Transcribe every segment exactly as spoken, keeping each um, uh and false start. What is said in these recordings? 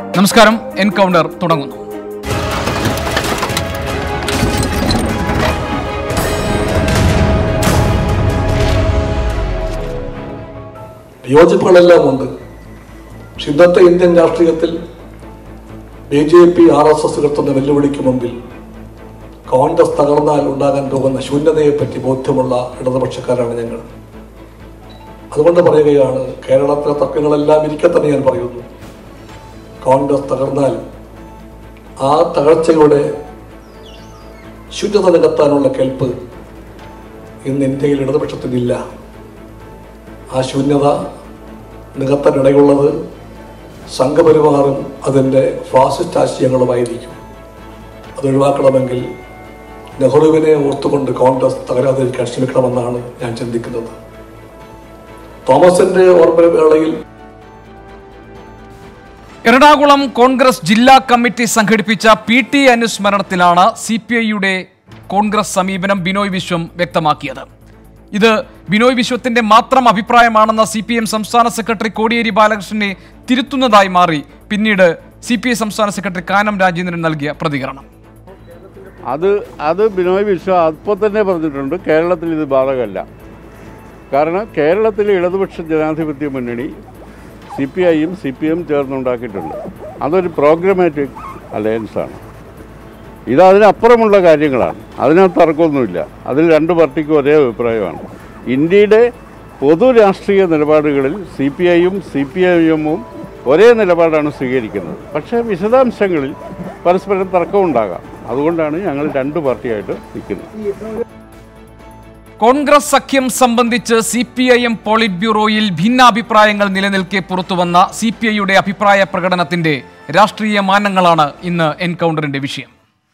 നമസ്കാരം. എൻകൗണ്ടർ തുടങ്ങുന്നു. യോജിപ്പുകളെല്ലാം ഉണ്ട്. പക്ഷെ ഇന്നത്തെ ഇന്ത്യൻ രാഷ്ട്രീയത്തിൽ B J P R S S ഉയർത്തുന്ന വെല്ലുവിളിക്ക് മുമ്പിൽ കോൺഗ്രസ് തകർന്നാൽ ഉണ്ടാകാൻ പോകുന്ന ശൂന്യതയെപ്പറ്റി ബോധ്യമുള്ള ഇടതുപക്ഷക്കാരാണ് ഞങ്ങൾ. അതുകൊണ്ട് പറയുകയാണ്, കേരളത്തിലെ തർക്കങ്ങളെല്ലാം ഇരിക്കെ തന്നെ ഞാൻ പറയുന്നു, കോൺഗ്രസ് തകർന്നാൽ ആ തകർച്ചയുടെ ശൂന്യത നികത്താനുള്ള കെൽപ്പ് ഇന്ന് ഇന്ത്യയിൽ ഇടതുപക്ഷത്തിനില്ല. ആ ശൂന്യത നികത്താനിടയുള്ളത് സംഘപരിവാറും അതിൻ്റെ ഫാസിസ്റ്റ് ആശയങ്ങളുമായിരിക്കും. അതൊഴിവാക്കണമെങ്കിൽ നെഹ്റുവിനെ ഓർത്തുകൊണ്ട് കോൺഗ്രസ് തകരാതിരിക്കാൻ ശ്രമിക്കണമെന്നാണ് ഞാൻ ചിന്തിക്കുന്നത്. തോമസിന്റെ ഓർമ്മവേളയിൽ എറണാകുളം കോൺഗ്രസ് ജില്ലാ കമ്മിറ്റി സംഘടിപ്പിച്ച പി ടി അനുസ്മരണത്തിലാണ് സി പി ഐയുടെ കോൺഗ്രസ് സമീപനം ബിനോയ് വിശ്വം വ്യക്തമാക്കിയത്. ഇത് ബിനോയ് വിശ്വത്തിന്റെ മാത്രം അഭിപ്രായമാണെന്ന സി പി എം സംസ്ഥാന സെക്രട്ടറി കോടിയേരി ബാലകൃഷ്ണനെ തിരുത്തുന്നതായി മാറി പിന്നീട് സി പി ഐ സംസ്ഥാന സെക്രട്ടറി കാനം രാജേന്ദ്രൻ നൽകിയ പ്രതികരണം. അത് അത് ബിനോയ് വിശ്വം അപ്പോൾ തന്നെ പറഞ്ഞിട്ടുണ്ട്, കേരളത്തിൽ ഇത് ബാധകമല്ല. കാരണം കേരളത്തിലെ ഇടതുപക്ഷ ജനാധിപത്യ മുന്നണി സി പി ഐയും സി പി എം ചേർന്നുണ്ടാക്കിയിട്ടുണ്ട്. അതൊരു പ്രോഗ്രമാറ്റിക് അലയൻസാണ്. ഇത് അതിനപ്പുറമുള്ള കാര്യങ്ങളാണ്. അതിനകത്ത് തർക്കമൊന്നുമില്ല. അതിൽ രണ്ട് പാർട്ടിക്കും ഒരേ അഭിപ്രായമാണ്. ഇന്ത്യയുടെ പൊതു രാഷ്ട്രീയ നിലപാടുകളിൽ സി പി ഐയും സി പി ഐ എമ്മും ഒരേ നിലപാടാണ് സ്വീകരിക്കുന്നത്. പക്ഷേ വിശദാംശങ്ങളിൽ പരസ്പരം തർക്കമുണ്ടാകാം. അതുകൊണ്ടാണ് ഞങ്ങൾ രണ്ട് പാർട്ടിയായിട്ട് നിൽക്കുന്നത്. കോൺഗ്രസ് സഖ്യം സംബന്ധിച്ച് C P I M polit ബ്യൂറോയിൽ ഭിന്നാഭിപ്രായങ്ങൾ നിലനിൽക്കെ പുറത്തുവന്ന സി പി ഐയുടെ അഭിപ്രായ പ്രകടനത്തിന്റെ രാഷ്ട്രീയ മാനങ്ങളാണ് ഇന്ന് എൻകൗണ്ടറിന്റെ വിഷയം.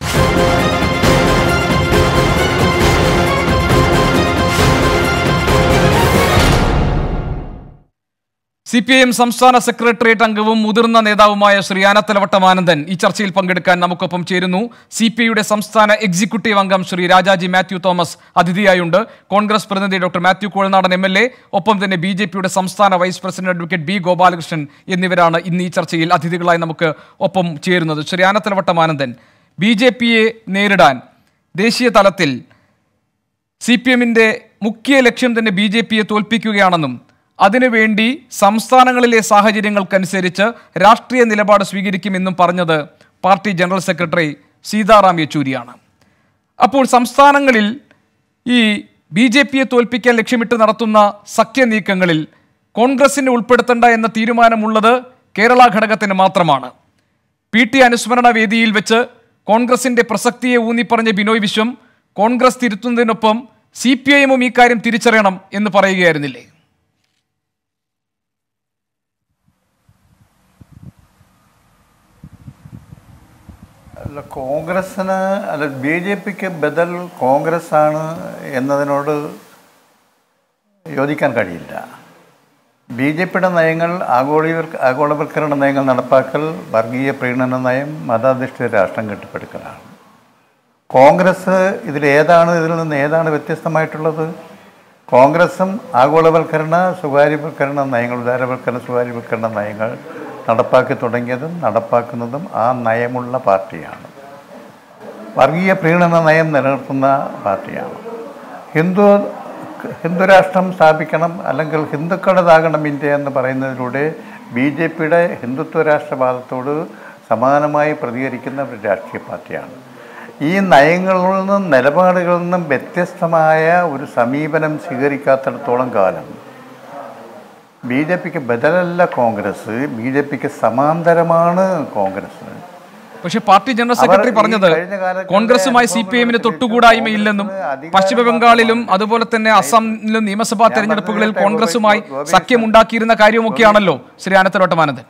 സി പി ഐ എം സംസ്ഥാന സെക്രട്ടേറിയറ്റ് അംഗവും മുതിർന്ന നേതാവുമായ ശ്രീ ആനത്തലവട്ടം ആനന്ദൻ ഈ ചർച്ചയിൽ പങ്കെടുക്കാൻ നമുക്കൊപ്പം ചേരുന്നു. സി പി ഐയുടെ സംസ്ഥാന എക്സിക്യൂട്ടീവ് അംഗം ശ്രീ രാജാജി മാത്യു തോമസ് അതിഥിയായുണ്ട്. കോൺഗ്രസ് പ്രതിനിധി doctor Mathew Kozhanadan M L A, ഒപ്പം തന്നെ ബി ജെ പിയുടെ സംസ്ഥാന vice president advocate B Gopalakrishnan എന്നിവരാണ് ഇന്ന് ഈ ചർച്ചയിൽ അതിഥികളായി നമുക്ക് ഒപ്പം ചേരുന്നത്. ശ്രീ ആനത്തലവട്ടം ആനന്ദൻ, ബി ജെ പിയെ നേരിടാൻ ദേശീയ തലത്തിൽ സി പി എമ്മിൻ്റെ മുഖ്യ ലക്ഷ്യം തന്നെ ബി ജെ പിയെ തോൽപ്പിക്കുകയാണെന്നും അതിനുവേണ്ടി സംസ്ഥാനങ്ങളിലെ സാഹചര്യങ്ങൾക്കനുസരിച്ച് രാഷ്ട്രീയ നിലപാട് സ്വീകരിക്കുമെന്നും പറഞ്ഞത് പാർട്ടി ജനറൽ സെക്രട്ടറി സീതാറാം യെച്ചൂരിയാണ്. അപ്പോൾ സംസ്ഥാനങ്ങളിൽ ഈ ബി ജെ പിയെ തോൽപ്പിക്കാൻ ലക്ഷ്യമിട്ട് നടത്തുന്ന സഖ്യ നീക്കങ്ങളിൽ കോൺഗ്രസിനെ ഉൾപ്പെടുത്തേണ്ട എന്ന തീരുമാനമുള്ളത് കേരള ഘടകത്തിന് മാത്രമാണ്. പി ടി അനുസ്മരണ വേദിയിൽ വെച്ച് കോൺഗ്രസിന്റെ പ്രസക്തിയെ ഊന്നിപ്പറഞ്ഞ ബിനോയ് വിശ്വം കോൺഗ്രസ് തിരുത്തുന്നതിനൊപ്പം സി പി ഐ എമ്മും ഇക്കാര്യം തിരിച്ചറിയണം എന്ന് പറയുകയായിരുന്നില്ലേ? അല്ല, കോൺഗ്രസ്സിന് അല്ല ബി ജെ പിക്ക് ബദൽ കോൺഗ്രസ് ആണ് എന്നതിനോട് യോജിക്കാൻ കഴിയില്ല. ബി ജെ പിയുടെ നയങ്ങൾ ആഗോളീവർ ആഗോളവൽക്കരണ നയങ്ങൾ നടപ്പാക്കൽ, വർഗീയ പ്രീണന നയം, മതാധിഷ്ഠിത രാഷ്ട്രം കെട്ടിപ്പടുക്കലാണ്. കോൺഗ്രസ് ഇതിലേതാണ് ഇതിൽ നിന്ന് ഏതാണ് വ്യത്യസ്തമായിട്ടുള്ളത്? കോൺഗ്രസും ആഗോളവൽക്കരണ സ്വകാര്യവൽക്കരണ നയങ്ങൾ, ഉദാരവൽക്കരണ സ്വകാര്യവൽക്കരണ നയങ്ങൾ നടപ്പാക്കി തുടങ്ങിയതും നടപ്പാക്കുന്നതും ആ നയമുള്ള പാർട്ടിയാണ്. വർഗീയ പ്രീണന നയം നിലനിർത്തുന്ന പാർട്ടിയാണ്. ഹിന്ദു ഹിന്ദുരാഷ്ട്രം സ്ഥാപിക്കണം, അല്ലെങ്കിൽ ഹിന്ദുക്കളുടേതാകണം ഇന്ത്യ എന്ന് പറയുന്നതിലൂടെ ബി ജെ പിയുടെ ഹിന്ദുത്വ രാഷ്ട്രവാദത്തോട് സമാനമായി പ്രതികരിക്കുന്ന ഒരു രാഷ്ട്രീയ പാർട്ടിയാണ്. ഈ നയങ്ങളിൽ നിന്നും നിലപാടുകളിൽ നിന്നും വ്യത്യസ്തമായ ഒരു സമീപനം സ്വീകരിക്കാത്തിടത്തോളം കാലം ബി ജെ പിക്ക് ബദലല്ല കോൺഗ്രസ്, ബി ജെ പിക്ക് സമാന്തരമാണ് കോൺഗ്രസ്. പക്ഷേ പാർട്ടി ജനറൽ സെക്രട്ടറി പറഞ്ഞത് കോൺഗ്രസുമായി സി പി എമ്മിന് തൊട്ടുകൂടായ്മയില്ലെന്നും പശ്ചിമ ബംഗാളിലും അതുപോലെ തന്നെ അസമിലും നിയമസഭാ തെരഞ്ഞെടുപ്പുകളിൽ കോൺഗ്രസുമായി സഖ്യമുണ്ടാക്കിയിരുന്ന കാര്യമൊക്കെയാണല്ലോ ശ്രീ ആനത്തലവട്ടം ആനന്ദൻ.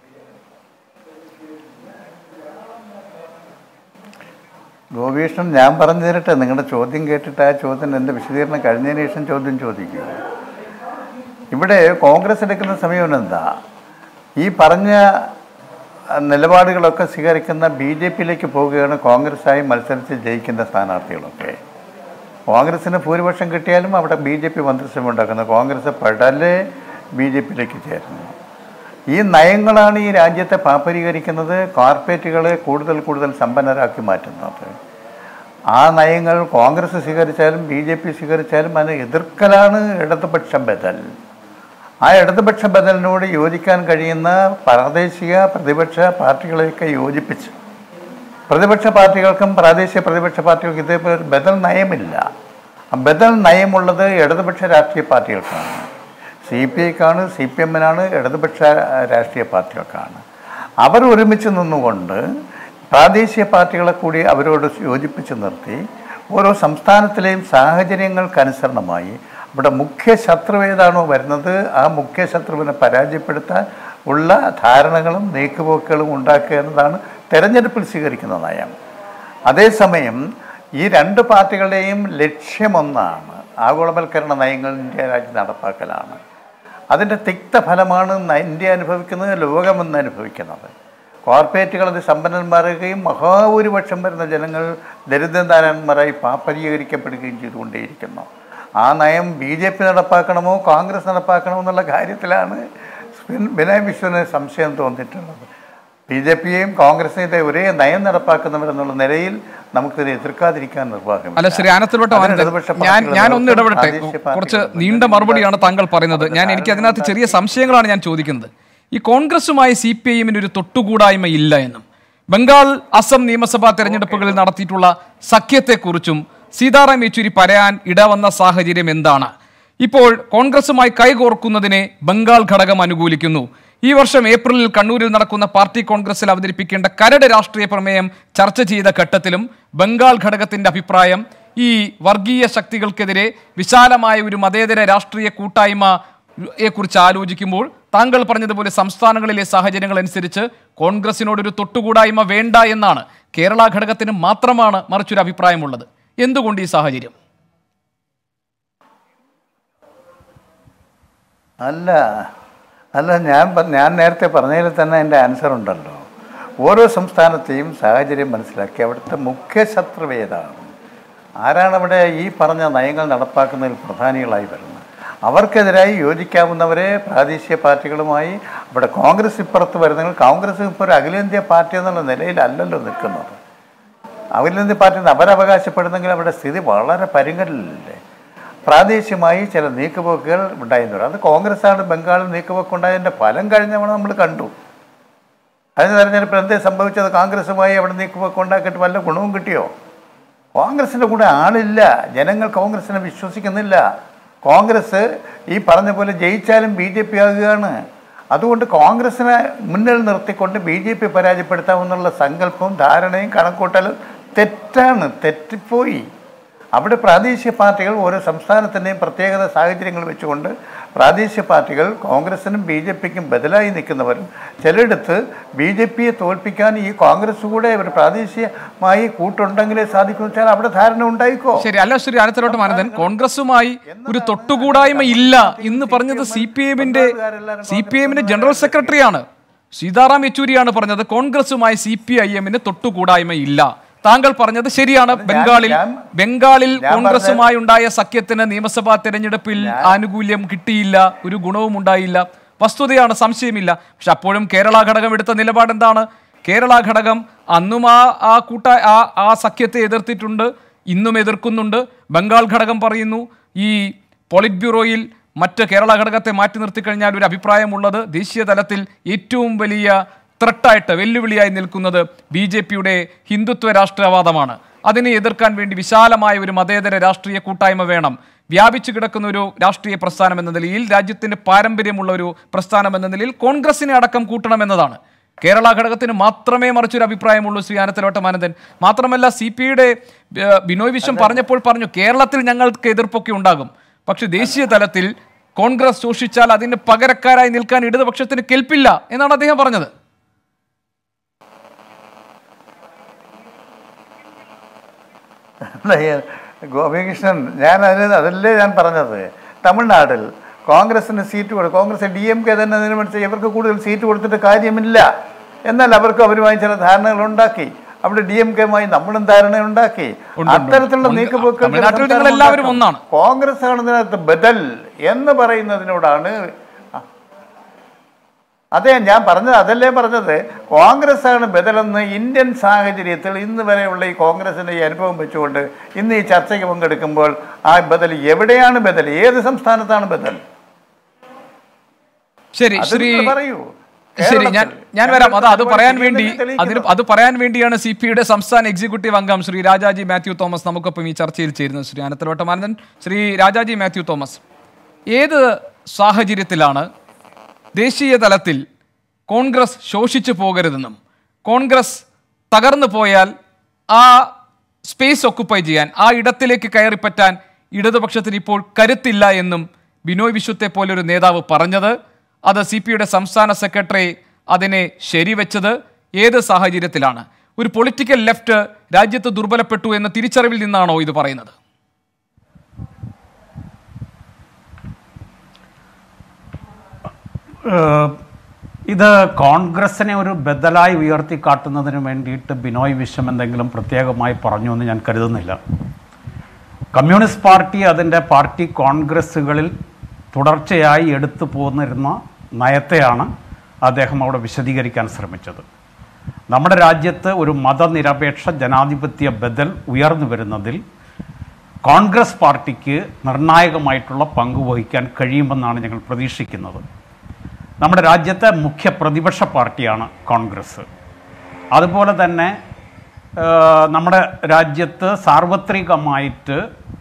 ഗോപീഷ്ണൻ, ഞാൻ പറഞ്ഞു തരട്ടെ, നിങ്ങളുടെ ചോദ്യം കേട്ടിട്ട് ആ ചോദ്യം എൻ്റെ വിശദീകരണം കഴിഞ്ഞതിന് ശേഷം ചോദ്യം ചോദിക്കുക. ഇവിടെ കോൺഗ്രസ് എടുക്കുന്ന സമീപനം എന്താ? ഈ പറഞ്ഞ നിലപാടുകളൊക്കെ സ്വീകരിക്കുന്ന ബി ജെ പിയിലേക്ക് പോവുകയാണ് കോൺഗ്രസ്സായി മത്സരിച്ച് ജയിക്കുന്ന സ്ഥാനാർത്ഥികളൊക്കെ. കോൺഗ്രസിന് ഭൂരിപക്ഷം കിട്ടിയാലും അവിടെ ബി ജെ പി മന്ത്രിസഭ ഉണ്ടാക്കുന്നു. കോൺഗ്രസ് പടലെ ബി ജെ പിയിലേക്ക് ചേരുന്നു. ഈ നയങ്ങളാണ് ഈ രാജ്യത്തെ പാപ്പരീകരിക്കുന്നത്, കോർപ്പറേറ്റുകളെ കൂടുതൽ കൂടുതൽ സമ്പന്നരാക്കി മാറ്റുന്നത്. ആ നയങ്ങൾ കോൺഗ്രസ് സ്വീകരിച്ചാലും ബി ജെ പി സ്വീകരിച്ചാലും അതിനെ എതിർക്കലാണ് ഇടതുപക്ഷ ബദൽ. ആ ഇടതുപക്ഷ ബദലിനോട് യോജിക്കാൻ കഴിയുന്ന പ്രാദേശിക പ്രതിപക്ഷ പാർട്ടികളെയൊക്കെ യോജിപ്പിച്ച്, പ്രതിപക്ഷ പാർട്ടികൾക്കും പ്രാദേശിക പ്രതിപക്ഷ പാർട്ടികൾക്കും ഇതേപോലെ ഒരു ബദൽ നയമില്ല. ആ ബദൽ നയമുള്ളത് ഇടതുപക്ഷ രാഷ്ട്രീയ പാർട്ടികൾക്കാണ്. സി പി ഐക്കാണ്, സി പി എമ്മിനാണ്, ഇടതുപക്ഷ രാഷ്ട്രീയ പാർട്ടികൾക്കാണ്. അവർ ഒരുമിച്ച് നിന്നുകൊണ്ട് പ്രാദേശിക പാർട്ടികളെ കൂടി അവരോട് യോജിപ്പിച്ച് നിർത്തി ഓരോ സംസ്ഥാനത്തിലെയും സാഹചര്യങ്ങൾക്കനുസരണമായി ഇവിടെ മുഖ്യ ശത്രു ഏതാണോ വരുന്നത് ആ മുഖ്യ ശത്രുവിനെ പരാജയപ്പെടുത്താൻ ഉള്ള ധാരണകളും നീക്കുപോക്കുകളും ഉണ്ടാക്കുക എന്നതാണ് തെരഞ്ഞെടുപ്പിൽ സ്വീകരിക്കുന്ന നയം. അതേസമയം ഈ രണ്ട് പാർട്ടികളുടെയും ലക്ഷ്യമൊന്നാണ്, ആഗോളവൽക്കരണ നയങ്ങൾ ഇന്ത്യ രാജ്യം നടപ്പാക്കലാണ്. അതിൻ്റെ തിക്തഫലമാണ് ഇന്ത്യ അനുഭവിക്കുന്നത്, ലോകമെന്ന് അനുഭവിക്കുന്നത്. കോർപ്പറേറ്റുകൾ അത് സമ്പന്നന്മാരാകുകയും മഹാഭൂരിപക്ഷം വരുന്ന ജനങ്ങൾ ദരിദ്രനാരായണന്മാരായി പാപ്പരീകരിക്കപ്പെടുകയും ചെയ്തുകൊണ്ടേയിരിക്കുന്നു. ആ നയം ബി ജെ പി നടപ്പാക്കണമോ കോൺഗ്രസ് നടപ്പാക്കണമോ എന്നുള്ള കാര്യത്തിലാണ് ബിനോയ് വിശ്വന് സംശയം തോന്നിയിട്ടുള്ളത്. ബി ജെ പിയെയും കോൺഗ്രസിനെയും ഇതേ ഒരേ നയം നടപ്പാക്കുന്നവരെന്നുള്ള നിലയിൽ നമുക്കിത് എതിർക്കാതിരിക്കാൻ നിർവാഹം. അല്ല, ശ്രീ ആനത്തിലോട്ട് ഞാൻ ഞാൻ ഒന്ന് ഇടപെടട്ടെ. കുറച്ച് നീണ്ട മറുപടിയാണ് താങ്കൾ പറയുന്നത്. ഞാൻ എനിക്ക് അതിനകത്ത് ചെറിയ സംശയങ്ങളാണ് ഞാൻ ചോദിക്കുന്നത്. ഈ കോൺഗ്രസുമായി സി പി ഐ എമ്മിന് ഒരു തൊട്ടുകൂടായ്മ ഇല്ല എന്നും ബംഗാൾ അസം നിയമസഭാ തെരഞ്ഞെടുപ്പുകളിൽ നടത്തിയിട്ടുള്ള സഖ്യത്തെക്കുറിച്ചും സീതാറാം യെച്ചൂരി പറയാൻ ഇടവന്ന സാഹചര്യം എന്താണ്? ഇപ്പോൾ കോൺഗ്രസുമായി കൈകോർക്കുന്നതിനെ ബംഗാൾ ഘടകം അനുകൂലിക്കുന്നു. ഈ വർഷം ഏപ്രിലിൽ കണ്ണൂരിൽ നടക്കുന്ന പാർട്ടി കോൺഗ്രസിൽ അവതരിപ്പിക്കേണ്ട കരട് രാഷ്ട്രീയ പ്രമേയം ചർച്ച ചെയ്ത ഘട്ടത്തിലും ബംഗാൾ ഘടകത്തിന്റെ അഭിപ്രായം ഈ വർഗീയ ശക്തികൾക്കെതിരെ വിശാലമായ ഒരു മതേതര രാഷ്ട്രീയ കൂട്ടായ്മയെക്കുറിച്ച് ആലോചിക്കുമ്പോൾ താങ്കൾ പറഞ്ഞതുപോലെ സംസ്ഥാനങ്ങളിലെ സാഹചര്യങ്ങൾ അനുസരിച്ച് കോൺഗ്രസിനോടൊരു തൊട്ടുകൂടായ്മ വേണ്ട എന്നാണ്. കേരള ഘടകത്തിന് മാത്രമാണ് മറിച്ചൊരു അഭിപ്രായമുള്ളത്. എന്തുകൊണ്ട് ഈ സാഹചര്യം? അല്ല അല്ല ഞാൻ ഞാൻ നേരത്തെ പറഞ്ഞതിൽ തന്നെ എൻ്റെ ആൻസർ ഉണ്ടല്ലോ. ഓരോ സംസ്ഥാനത്തെയും സാഹചര്യം മനസ്സിലാക്കി അവിടുത്തെ മുഖ്യ ശത്രു ഏതാണ്, ആരാണ് അവിടെ ഈ പറഞ്ഞ നയങ്ങൾ നടപ്പാക്കുന്നതിൽ പ്രധാനികളായി വരുന്നത്, അവർക്കെതിരായി യോജിക്കാവുന്നവരെ പ്രാദേശിക പാർട്ടികളുമായി ഇവിടെ കോൺഗ്രസ് ഇപ്പുറത്ത് വരുന്നെങ്കിൽ കോൺഗ്രസ് ഇപ്പോൾ ഒരു അഖിലേന്ത്യാ പാർട്ടി എന്നുള്ള നിലയിലല്ലല്ലോ നിൽക്കുന്നത്. അഖിലേന്ത്യാ പാർട്ടി അവരവകാശപ്പെടുന്നെങ്കിൽ അവിടെ സ്ഥിതി വളരെ പരുങ്ങലില്ലേ. പ്രാദേശികമായി ചില നീക്കുപോക്കുകൾ ഉണ്ടായിരുന്നു. അത് കോൺഗ്രസ്സാണ് ബംഗാളിൽ നീക്കുപോക്കുണ്ടായതിൻ്റെ ഫലം കഴിഞ്ഞവണ് നമ്മൾ കണ്ടു. അതിന് തെരഞ്ഞെടുപ്പിൽ എന്തേ സംഭവിച്ചത്? കോൺഗ്രസുമായി അവിടെ നീക്കുപോക്ക് ഉണ്ടാക്കിയിട്ട് വല്ല ഗുണവും കിട്ടിയോ? കോൺഗ്രസിൻ്റെ കൂടെ ആളില്ല, ജനങ്ങൾ കോൺഗ്രസിനെ വിശ്വസിക്കുന്നില്ല. കോൺഗ്രസ് ഈ പറഞ്ഞ പോലെ ജയിച്ചാലും ബി ജെ പി ആകുകയാണ്. അതുകൊണ്ട് കോൺഗ്രസിനെ മുന്നിൽ നിർത്തിക്കൊണ്ട് ബി ജെ പി പരാജയപ്പെടുത്താമെന്നുള്ള സങ്കല്പവും ധാരണയും കണക്കൂട്ടലും തെറ്റാണ്, തെറ്റിപ്പോയി. അവിടെ പ്രാദേശിക പാർട്ടികൾ ഓരോ സംസ്ഥാനത്തിൻ്റെയും പ്രത്യേകത സാഹചര്യങ്ങൾ വെച്ചുകൊണ്ട് പ്രാദേശിക പാർട്ടികൾ കോൺഗ്രസിനും ബി ജെ പിക്കും ബദലായി നിൽക്കുന്നവരും ചിലയിടത്ത് ബി ജെ പിയെ തോൽപ്പിക്കാൻ ഈ കോൺഗ്രസ് കൂടെ ഒരു പ്രാദേശികമായി കൂട്ടുണ്ടെങ്കിലേ സാധിക്കും വെച്ചാൽ അവിടെ ധാരണ ഉണ്ടായിക്കോ. ശരി. അല്ല, ശ്രീ ആനത്തലോട്ട് മാനന്ദൻ, കോൺഗ്രസുമായി ഒരു തൊട്ടുകൂടായ്മ ഇല്ല എന്ന് പറഞ്ഞത് സി പി എമ്മിന്റെ സി പി എമ്മിന്റെ ജനറൽ സെക്രട്ടറിയാണ്, സീതാറാം യെച്ചൂരിയാണ് പറഞ്ഞത്. കോൺഗ്രസുമായി സി പി ഐ എമ്മിന് തൊട്ടുകൂടായ്മ ഇല്ല. താങ്കൾ പറഞ്ഞത് ശരിയാണ്. ബംഗാളിൽ ബംഗാളിൽ കോൺഗ്രസുമായി ഉണ്ടായ സഖ്യത്തിന് നിയമസഭാ തെരഞ്ഞെടുപ്പിൽ ആനുകൂല്യം കിട്ടിയില്ല, ഒരു ഗുണവും ഉണ്ടായില്ല, വസ്തുതയാണ്, സംശയമില്ല. പക്ഷെ അപ്പോഴും കേരള ഘടകം എടുത്ത നിലപാട് എന്താണ്? കേരള ഘടകം അന്നും ആ ആ കൂട്ട ആ ആ സഖ്യത്തെ എതിർത്തിട്ടുണ്ട്, ഇന്നും എതിർക്കുന്നുണ്ട്. ബംഗാൾ ഘടകം പറയുന്നു ഈ പോളിറ്റ് ബ്യൂറോയിൽ മറ്റ് കേരള ഘടകത്തെ മാറ്റി നിർത്തിക്കഴിഞ്ഞാൽ ഒരു അഭിപ്രായമുള്ളത് ദേശീയ തലത്തിൽ ഏറ്റവും വലിയ ത്രട്ടായിട്ട് വെല്ലുവിളിയായി നിൽക്കുന്നത് ബി ജെ പിയുടെ ഹിന്ദുത്വ രാഷ്ട്രീയവാദമാണ്. അതിനെ എതിർക്കാൻ വേണ്ടി വിശാലമായ ഒരു മതേതര രാഷ്ട്രീയ കൂട്ടായ്മ വേണം. വ്യാപിച്ചു കിടക്കുന്ന ഒരു രാഷ്ട്രീയ പ്രസ്ഥാനം എന്ന നിലയിൽ, രാജ്യത്തിന് പാരമ്പര്യമുള്ള ഒരു പ്രസ്ഥാനം എന്ന നിലയിൽ കോൺഗ്രസിനെ അടക്കം കൂട്ടണമെന്നതാണ്. കേരള ഘടകത്തിന് മാത്രമേ മറിച്ചൊരു അഭിപ്രായമുള്ളൂ. ശ്രീ ആനത്തലോട്ട് മാനന്ദൻ മാത്രമല്ല, സി പി ഐയുടെ ബിനോയ് വിശ്വം പറഞ്ഞപ്പോൾ പറഞ്ഞു കേരളത്തിൽ ഞങ്ങൾക്ക് എതിർപ്പൊക്കെ ഉണ്ടാകും, പക്ഷെ ദേശീയ തലത്തിൽ കോൺഗ്രസ് ശോഷിച്ചാൽ അതിന് പകരക്കാരായി നിൽക്കാൻ ഇടതുപക്ഷത്തിന് കെൽപ്പില്ല എന്നാണ് അദ്ദേഹം പറഞ്ഞത്. ഗോപികൃഷ്ണൻ, ഞാൻ അതിന് അതല്ലേ ഞാൻ പറഞ്ഞത്. തമിഴ്നാട്ടിൽ കോൺഗ്രസിന് സീറ്റ് കൊടുക്കും, കോൺഗ്രസ് ഡി എം കെ തന്നെ അതിന് മനസ്സിലായി ഇവർക്ക് കൂടുതൽ സീറ്റ് കൊടുത്തിട്ട് കാര്യമില്ല. എന്നാൽ അവർക്ക് അവരുമായി ചില ധാരണകൾ ഉണ്ടാക്കി. അവിടെ ഡി എം കെയുമായി നമ്മളും ധാരണയുണ്ടാക്കി. അത്തരത്തിലുള്ള നീക്കുപോക്കുകൾ കോൺഗ്രസ് ആണ് ഇതിനകത്ത് ബദൽ എന്ന് പറയുന്നതിനോടാണ്. അതെ, ഞാൻ പറഞ്ഞത് അതല്ലേ പറഞ്ഞത്. കോൺഗ്രസ് ആണ് ബദലെന്ന് ഇന്ത്യൻ സാഹചര്യത്തിൽ ഇന്ന് വരെയുള്ള ഈ കോൺഗ്രസിൻ്റെ ഈ അനുഭവം വെച്ചുകൊണ്ട് ഇന്ന് ഈ ചർച്ചയ്ക്ക് പങ്കെടുക്കുമ്പോൾ ആ ബദൽ എവിടെയാണ് ബദൽ? ഏത് സംസ്ഥാനത്താണ് ബദൽ? ശരി ശ്രീ പറയൂ. ശരി, ഞാൻ ഞാൻ വരാം. അത് അത് പറയാൻ വേണ്ടി അതിന് അത് പറയാൻ വേണ്ടിയാണ് സി പി ഐയുടെ സംസ്ഥാന എക്സിക്യൂട്ടീവ് അംഗം ശ്രീ രാജാജി മാത്യു തോമസ് നമുക്കൊപ്പം ഈ ചർച്ചയിൽ ചേരുന്നത്. ശ്രീ ആനത്തലവട്ടമാനന്ദൻ, ശ്രീ രാജാജി മാത്യു തോമസ്, ഏത് സാഹചര്യത്തിലാണ് ദേശീയ തലത്തിൽ കോൺഗ്രസ് ശോഷിച്ചു പോകരുതെന്നും കോൺഗ്രസ് തകർന്നു പോയാൽ ആ സ്പേസ് ഒക്കുപ്പൈ ചെയ്യാൻ, ആ ഇടത്തിലേക്ക് കയറിപ്പറ്റാൻ ഇടതുപക്ഷത്തിന് ഇപ്പോൾ കരുത്തില്ല എന്നും ബിനോയ് വിശ്വത്തെ പോലൊരു നേതാവ് പറഞ്ഞത്? അത് സി പി ഐയുടെ സംസ്ഥാന സെക്രട്ടറി അതിനെ ശരിവെച്ചത് ഏത് സാഹചര്യത്തിലാണ്? ഒരു പൊളിറ്റിക്കൽ ലെഫ്റ്റ് രാജ്യത്ത് ദുർബലപ്പെട്ടു എന്ന തിരിച്ചറിവിൽ നിന്നാണോ ഇത് പറയുന്നത്? ഇത് കോൺഗ്രസിനെ ഒരു ബദലായി ഉയർത്തിക്കാട്ടുന്നതിന് വേണ്ടിയിട്ട് ബിനോയ് വിശ്വം എന്തെങ്കിലും പ്രത്യേകമായി പറഞ്ഞു എന്ന് ഞാൻ കരുതുന്നില്ല. കമ്മ്യൂണിസ്റ്റ് പാർട്ടി അതിൻ്റെ പാർട്ടി കോൺഗ്രസ്സുകളിൽ തുടർച്ചയായി എടുത്തു പോന്നിരുന്ന നയത്തെയാണ് അദ്ദേഹം അവിടെ വിശദീകരിക്കാൻ ശ്രമിച്ചത്. നമ്മുടെ രാജ്യത്ത് ഒരു മതനിരപേക്ഷ ജനാധിപത്യ ബദൽ ഉയർന്നു വരുന്നതിൽ കോൺഗ്രസ് പാർട്ടിക്ക് നിർണായകമായിട്ടുള്ള പങ്ക് വഹിക്കാൻ കഴിയുമെന്നാണ് ഞങ്ങൾ പ്രതീക്ഷിക്കുന്നത്. നമ്മുടെ രാജ്യത്തെ മുഖ്യ പ്രതിപക്ഷ പാർട്ടിയാണ് കോൺഗ്രസ്. അതുപോലെ തന്നെ നമ്മുടെ രാജ്യത്ത് സാർവത്രികമായിട്ട്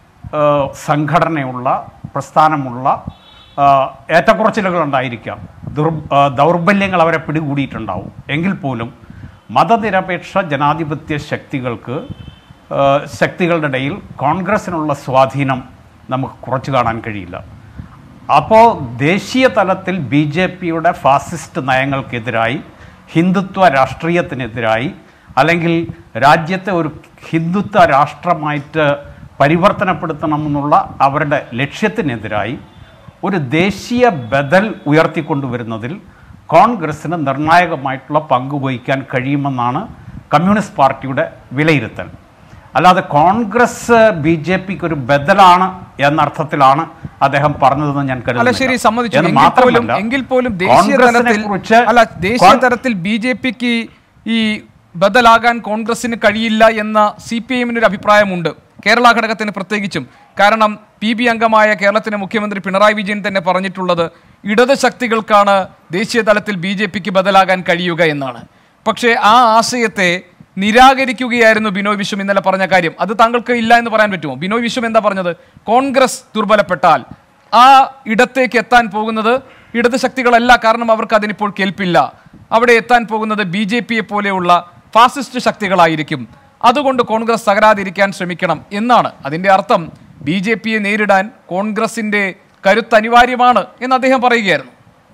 സംഘടനയുള്ള പ്രസ്ഥാനമുള്ള ഏറ്റക്കുറച്ചിലുകൾ ഉണ്ടായിരിക്കാം, ദുർ ദൗർബല്യങ്ങൾ അവരെ പിടികൂടിയിട്ടുണ്ടാവും. എങ്കിൽ പോലും മതനിരപേക്ഷ ജനാധിപത്യ ശക്തികൾക്ക് ശക്തികളുടെ ഇടയിൽ കോൺഗ്രസിനുള്ള സ്വാധീനം നമുക്ക് കുറച്ചു കാണാൻ കഴിയില്ല. അപ്പോൾ ദേശീയ തലത്തിൽ ബി ജെ പിയുടെ ഫാസിസ്റ്റ് നയങ്ങൾക്കെതിരായി, ഹിന്ദുത്വ രാഷ്ട്രീയത്തിനെതിരായി, അല്ലെങ്കിൽ രാജ്യത്തെ ഒരു ഹിന്ദുത്വ രാഷ്ട്രമായിട്ട് പരിവർത്തനപ്പെടുത്തണമെന്നുള്ള അവരുടെ ലക്ഷ്യത്തിനെതിരായി ഒരു ദേശീയ ബദൽ ഉയർത്തിക്കൊണ്ടുവരുന്നതിൽ കോൺഗ്രസ്സിന് നിർണായകമായിട്ടുള്ള പങ്ക് വഹിക്കാൻ കഴിയുമെന്നാണ് കമ്മ്യൂണിസ്റ്റ് പാർട്ടിയുടെ വിലയിരുത്തൽ. അല്ലാതെ കോൺഗ്രസ് ബി ജെ പിക്ക് ഒരു ബദലാണ് എന്നർത്ഥത്തിലാണ് അദ്ദേഹം പറഞ്ഞതെന്ന് ഞാൻ കരുതുന്നു. എങ്കിൽ പോലും ദേശീയ തലത്തിൽ അല്ല ദേശീയ തലത്തിൽ ബി ജെ പിക്ക് ഈ ബദലാകാൻ കോൺഗ്രസിന് കഴിയില്ല എന്ന സി പി എമ്മിനൊരു അഭിപ്രായമുണ്ട്, കേരള ഘടകത്തിന് പ്രത്യേകിച്ചും. കാരണം പി ബി അംഗമായ കേരളത്തിലെ മുഖ്യമന്ത്രി പിണറായി വിജയൻ തന്നെ പറഞ്ഞിട്ടുള്ളത് ഇടത് ശക്തികൾക്കാണ് ദേശീയ തലത്തിൽ ബി ജെ പിക്ക് ബദലാകാൻ കഴിയുക എന്നാണ്. പക്ഷേ ആ ആശയത്തെ നിരാകരിക്കുകയായിരുന്നു ബിനോയ് വിശ്വം ഇന്നലെ പറഞ്ഞ കാര്യം. അത് താങ്കൾക്ക് ഇല്ല എന്ന് പറയാൻ പറ്റുമോ? ബിനോയ് വിശ്വം എന്താ പറഞ്ഞത്? കോൺഗ്രസ് ദുർബലപ്പെട്ടാൽ ആ ഇടത്തേക്ക് എത്താൻ പോകുന്നത് ഇടത് ശക്തികളല്ല, കാരണം അവർക്ക് അതിനിപ്പോൾ കേൾപ്പില്ല. അവിടെ എത്താൻ പോകുന്നത് ബി ജെ പിയെ പോലെയുള്ള ഫാസിസ്റ്റ് ശക്തികളായിരിക്കും. അതുകൊണ്ട് കോൺഗ്രസ് തകരാതിരിക്കാൻ ശ്രമിക്കണം എന്നാണ്. അതിൻ്റെ അർത്ഥം ബി ജെ പിയെ നേരിടാൻ കോൺഗ്രസിൻ്റെ കരുത്ത് അനിവാര്യമാണ് എന്ന് അദ്ദേഹം പറയുകയായിരുന്നു.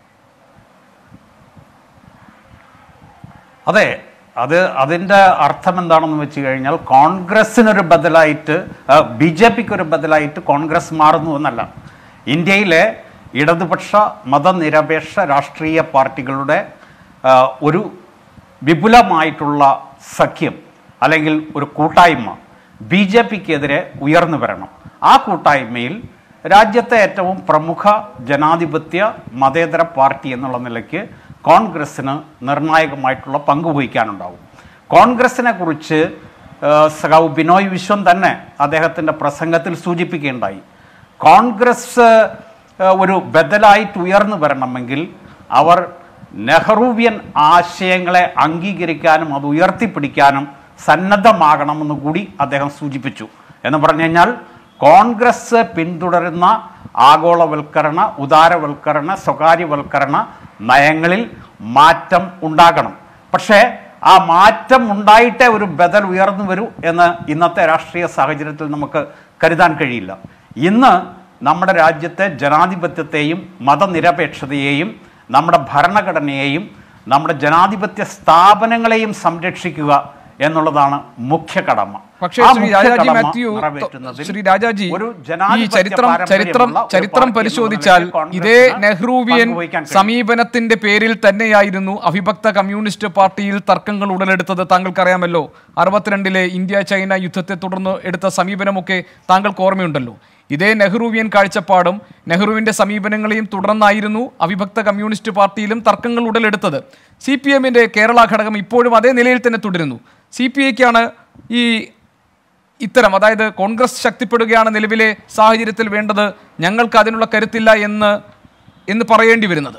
അതെ, അത് അതിൻ്റെ അർത്ഥം എന്താണെന്ന് വെച്ച് കഴിഞ്ഞാൽ കോൺഗ്രസ്സിനൊരു ബദലായിട്ട് ബി ജെ പിക്ക് ഒരു ബദലായിട്ട് കോൺഗ്രസ് മാറുന്നു എന്നല്ല. ഇന്ത്യയിലെ ഇടതുപക്ഷ മതനിരപേക്ഷ രാഷ്ട്രീയ പാർട്ടികളുടെ ഒരു വിപുലമായിട്ടുള്ള സഖ്യം അല്ലെങ്കിൽ ഒരു കൂട്ടായ്മ ബി ജെ പിക്കെതിരെ ഉയർന്നു വരണം. ആ കൂട്ടായ്മയിൽ രാജ്യത്തെ ഏറ്റവും പ്രമുഖ ജനാധിപത്യ മതേതര പാർട്ടി എന്നുള്ള നിലയ്ക്ക് കോൺഗ്രസ്സിന് നിർണായകമായിട്ടുള്ള പങ്ക് വഹിക്കാനുണ്ടാവും. കോൺഗ്രസിനെ കുറിച്ച് സഖാവ് ബിനോയ് വിശ്വം തന്നെ അദ്ദേഹത്തിൻ്റെ പ്രസംഗത്തിൽ സൂചിപ്പിക്കുകയുണ്ടായി. കോൺഗ്രസ് ഒരു ബദലായിട്ട് ഉയർന്നു വരണമെങ്കിൽ അവർ നെഹ്റുവിയൻ ആശയങ്ങളെ അംഗീകരിക്കാനും അത് ഉയർത്തിപ്പിടിക്കാനും സന്നദ്ധമാകണമെന്ന് കൂടി അദ്ദേഹം സൂചിപ്പിച്ചു. എന്ന് പറഞ്ഞു കഴിഞ്ഞാൽ കോൺഗ്രസ് പിന്തുടരുന്ന ആഗോളവൽക്കരണ, ഉദാരവൽക്കരണ, സ്വകാര്യവൽക്കരണ നയങ്ങളിൽ മാറ്റം ഉണ്ടാകണം. പക്ഷേ ആ മാറ്റം ഉണ്ടായിട്ടേ ഒരു ബദൽ ഉയർന്നു വരൂ എന്ന് ഇന്നത്തെ രാഷ്ട്രീയ സാഹചര്യത്തിൽ നമുക്ക് കരുതാൻ കഴിയില്ല. ഇന്ന് നമ്മുടെ രാജ്യത്തെ ജനാധിപത്യത്തെയും മതനിരപേക്ഷതയെയും നമ്മുടെ ഭരണഘടനയെയും നമ്മുടെ ജനാധിപത്യ സ്ഥാപനങ്ങളെയും സംരക്ഷിക്കുക എന്നുള്ളതാണ് മുഖ്യ കടമ. പക്ഷേ ശ്രീ രാജാജി മാത്യു, ശ്രീ രാജാജി, ഈ ചരിത്രം ചരിത്രം ചരിത്രം പരിശോധിച്ചാൽ ഇതേ നെഹ്റുവിയൻ സമീപനത്തിന്റെ പേരിൽ തന്നെയായിരുന്നു അവിഭക്ത കമ്മ്യൂണിസ്റ്റ് പാർട്ടിയിൽ തർക്കങ്ങൾ ഉടലെടുത്തത്. താങ്കൾക്കറിയാമല്ലോ, അറുപത്തിരണ്ടിലെ ഇന്ത്യ ചൈന യുദ്ധത്തെ തുടർന്ന് എടുത്ത സമീപനമൊക്കെ താങ്കൾക്ക് ഓർമ്മയുണ്ടല്ലോ. ഇതേ നെഹ്റുവിയൻ കാഴ്ചപ്പാടും നെഹ്റുവിൻ്റെ സമീപനങ്ങളെയും തുടർന്നായിരുന്നു അവിഭക്ത കമ്മ്യൂണിസ്റ്റ് പാർട്ടിയിലും തർക്കങ്ങൾ ഉടലെടുത്തത്. സി പി എമ്മിൻ്റെ കേരള ഘടകം ഇപ്പോഴും അതേ നിലയിൽ തന്നെ തുടരുന്നു. സി പി ഐക്കാണ് ഈ ഇത്തരം, അതായത് കോൺഗ്രസ് ശക്തിപ്പെടുകയാണ് നിലവിലെ സാഹചര്യത്തിൽ വേണ്ടത്, ഞങ്ങൾക്ക് അതിനുള്ള കരുത്തില്ല എന്ന് എന്ന് പറയേണ്ടി വരുന്നത്.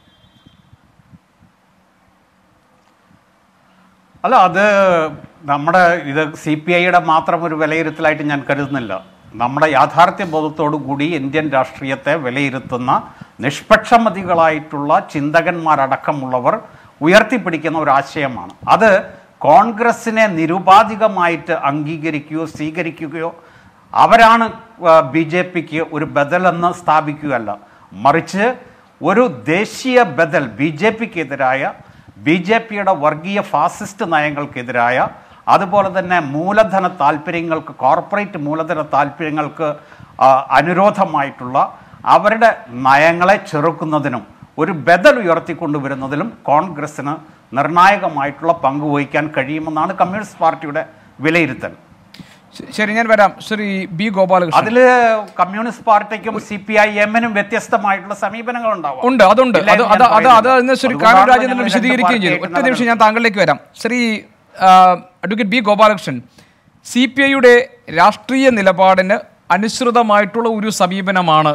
അല്ല, അത് നമ്മുടെ ഇത് സി പി ഐയുടെ മാത്രം ഒരു വിലയിരുത്തലായിട്ട് ഞാൻ കരുതുന്നില്ല. നമ്മുടെ യാഥാർത്ഥ്യ ബോധത്തോടു കൂടി ഇന്ത്യൻ രാഷ്ട്രീയത്തെ വിലയിരുത്തുന്ന നിഷ്പക്ഷമതികളായിട്ടുള്ള ചിന്തകന്മാരടക്കമുള്ളവർ ഉയർത്തിപ്പിടിക്കുന്ന ഒരു ആശയമാണ്. അത് കോൺഗ്രസിനെ നിരുപാധികമായിട്ട് അംഗീകരിക്കുകയോ സ്വീകരിക്കുകയോ അവരാണ് ബി ജെ പിക്ക് ഒരു ബദലെന്ന് സ്ഥാപിക്കുകയല്ല, മറിച്ച് ഒരു ദേശീയ ബദൽ ബി ജെ പിക്കെതിരായ, ബി ജെ പിയുടെ വർഗീയ ഫാസിസ്റ്റ് നയങ്ങൾക്കെതിരായ, അതുപോലെ തന്നെ മൂലധന താല്പര്യങ്ങൾക്ക്, കോർപ്പറേറ്റ് മൂലധന താല്പര്യങ്ങൾക്ക് അനുരോധമായിട്ടുള്ള അവരുടെ നയങ്ങളെ ചെറുക്കുന്നതിനും ഒരു ബദൽ ഉയർത്തിക്കൊണ്ടുവരുന്നതിലും കോൺഗ്രസ്സിന് നിർണായകമായിട്ടുള്ള പങ്ക് വഹിക്കാൻ കഴിയുമെന്നാണ് കമ്മ്യൂണിസ്റ്റ് പാർട്ടിയുടെ വിലയിരുത്തൽ. ശരി, ഞാൻ വരാം. ശ്രീ ബി ഗോപാലകൃഷ്ണൻ, അതിൽ കമ്മ്യൂണിസ്റ്റ് പാർട്ടിക്കും സി പി ഐ എമ്മിനും വ്യത്യസ്തമായിട്ടുള്ള സമീപനങ്ങൾ ഉണ്ടാവും. ഉണ്ട്, അതുണ്ട്. അത് അത് അത് അത് ഇന്ന് ശ്രീ കാനം രാജേന്ദ്രൻ വിശദീകരിക്കുകയും ചെയ്തു. ഒറ്റ നിമിഷം ഞാൻ താങ്കളിലേക്ക് വരാം. Sri advocate B Gopalakrishnan, C P ഐയുടെ രാഷ്ട്രീയ നിലപാടിന് അനുസൃതമായിട്ടുള്ള ഒരു സമീപനമാണ്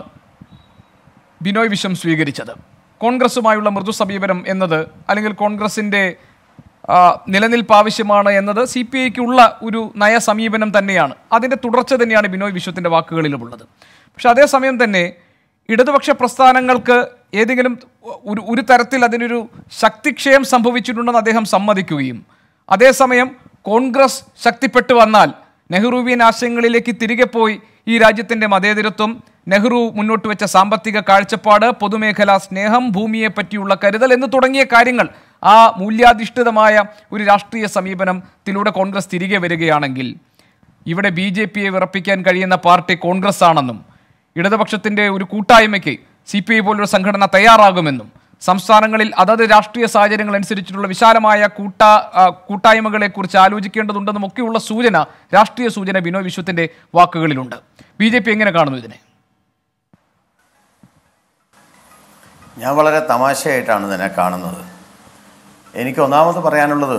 ബിനോയ് വിശ്വം സ്വീകരിച്ചത്. കോൺഗ്രസുമായുള്ള മൃദു സമീപനം എന്നത്, അല്ലെങ്കിൽ കോൺഗ്രസിൻ്റെ നിലനിൽപ്പ് ആവശ്യമാണ് എന്നത് സി പി ഐക്കുള്ള ഒരു നയ സമീപനം തന്നെയാണ്. അതിൻ്റെ തുടർച്ച തന്നെയാണ് ബിനോയ് വിശ്വത്തിൻ്റെ വാക്കുകളിലുമുള്ളത്. പക്ഷെ അതേസമയം തന്നെ ഇടതുപക്ഷ പ്രസ്ഥാനങ്ങൾക്ക് ഏതെങ്കിലും ഒരു ഒരു തരത്തിൽ അതിനൊരു ശക്തിക്ഷയം സംഭവിച്ചിട്ടുണ്ടെന്ന് അദ്ദേഹം സമ്മതിക്കുകയും, അതേസമയം കോൺഗ്രസ് ശക്തിപ്പെട്ടു വന്നാൽ നെഹ്റുവിയൻ ആശയങ്ങളിലേക്ക് തിരികെ പോയി ഈ രാജ്യത്തിൻ്റെ മതേതരത്വം, നെഹ്റു മുന്നോട്ട് വെച്ച സാമ്പത്തിക കാഴ്ചപ്പാട്, പൊതുമേഖലാ സ്നേഹം, ഭൂമിയെ പറ്റിയുള്ള കരുതൽ എന്ന് തുടങ്ങിയ കാര്യങ്ങൾ, ആ മൂല്യാധിഷ്ഠിതമായ ഒരു രാഷ്ട്രീയ സമീപനത്തിലൂടെ കോൺഗ്രസ് തിരികെ വരികയാണെങ്കിൽ ഇവിടെ ബി ജെ പിയെ വിറപ്പിക്കാൻ കഴിയുന്ന പാർട്ടി കോൺഗ്രസ് ആണെന്നും ഇടതുപക്ഷത്തിൻ്റെ ഒരു കൂട്ടായ്മയ്ക്ക് സി പി ഐ പോലൊരു സംഘടന തയ്യാറാകുമെന്നും സംസ്ഥാനങ്ങളിൽ അതത് രാഷ്ട്രീയ സാഹചര്യങ്ങൾ അനുസരിച്ചിട്ടുള്ള വിശാലമായ കൂട്ടാ കൂട്ടായ്മകളെക്കുറിച്ച് ആലോചിക്കേണ്ടതുണ്ടെന്നും ഒക്കെയുള്ള സൂചന, രാഷ്ട്രീയ സൂചന ബിനോയ് വിശ്വത്തിൻ്റെ വാക്കുകളിലുണ്ട്. ബി ജെ പി എങ്ങനെ കാണുന്നു ഇതിനെ? ഞാൻ വളരെ തമാശയായിട്ടാണ് ഇതിനെ കാണുന്നത്. എനിക്ക് ഒന്നാമത് പറയാനുള്ളത്,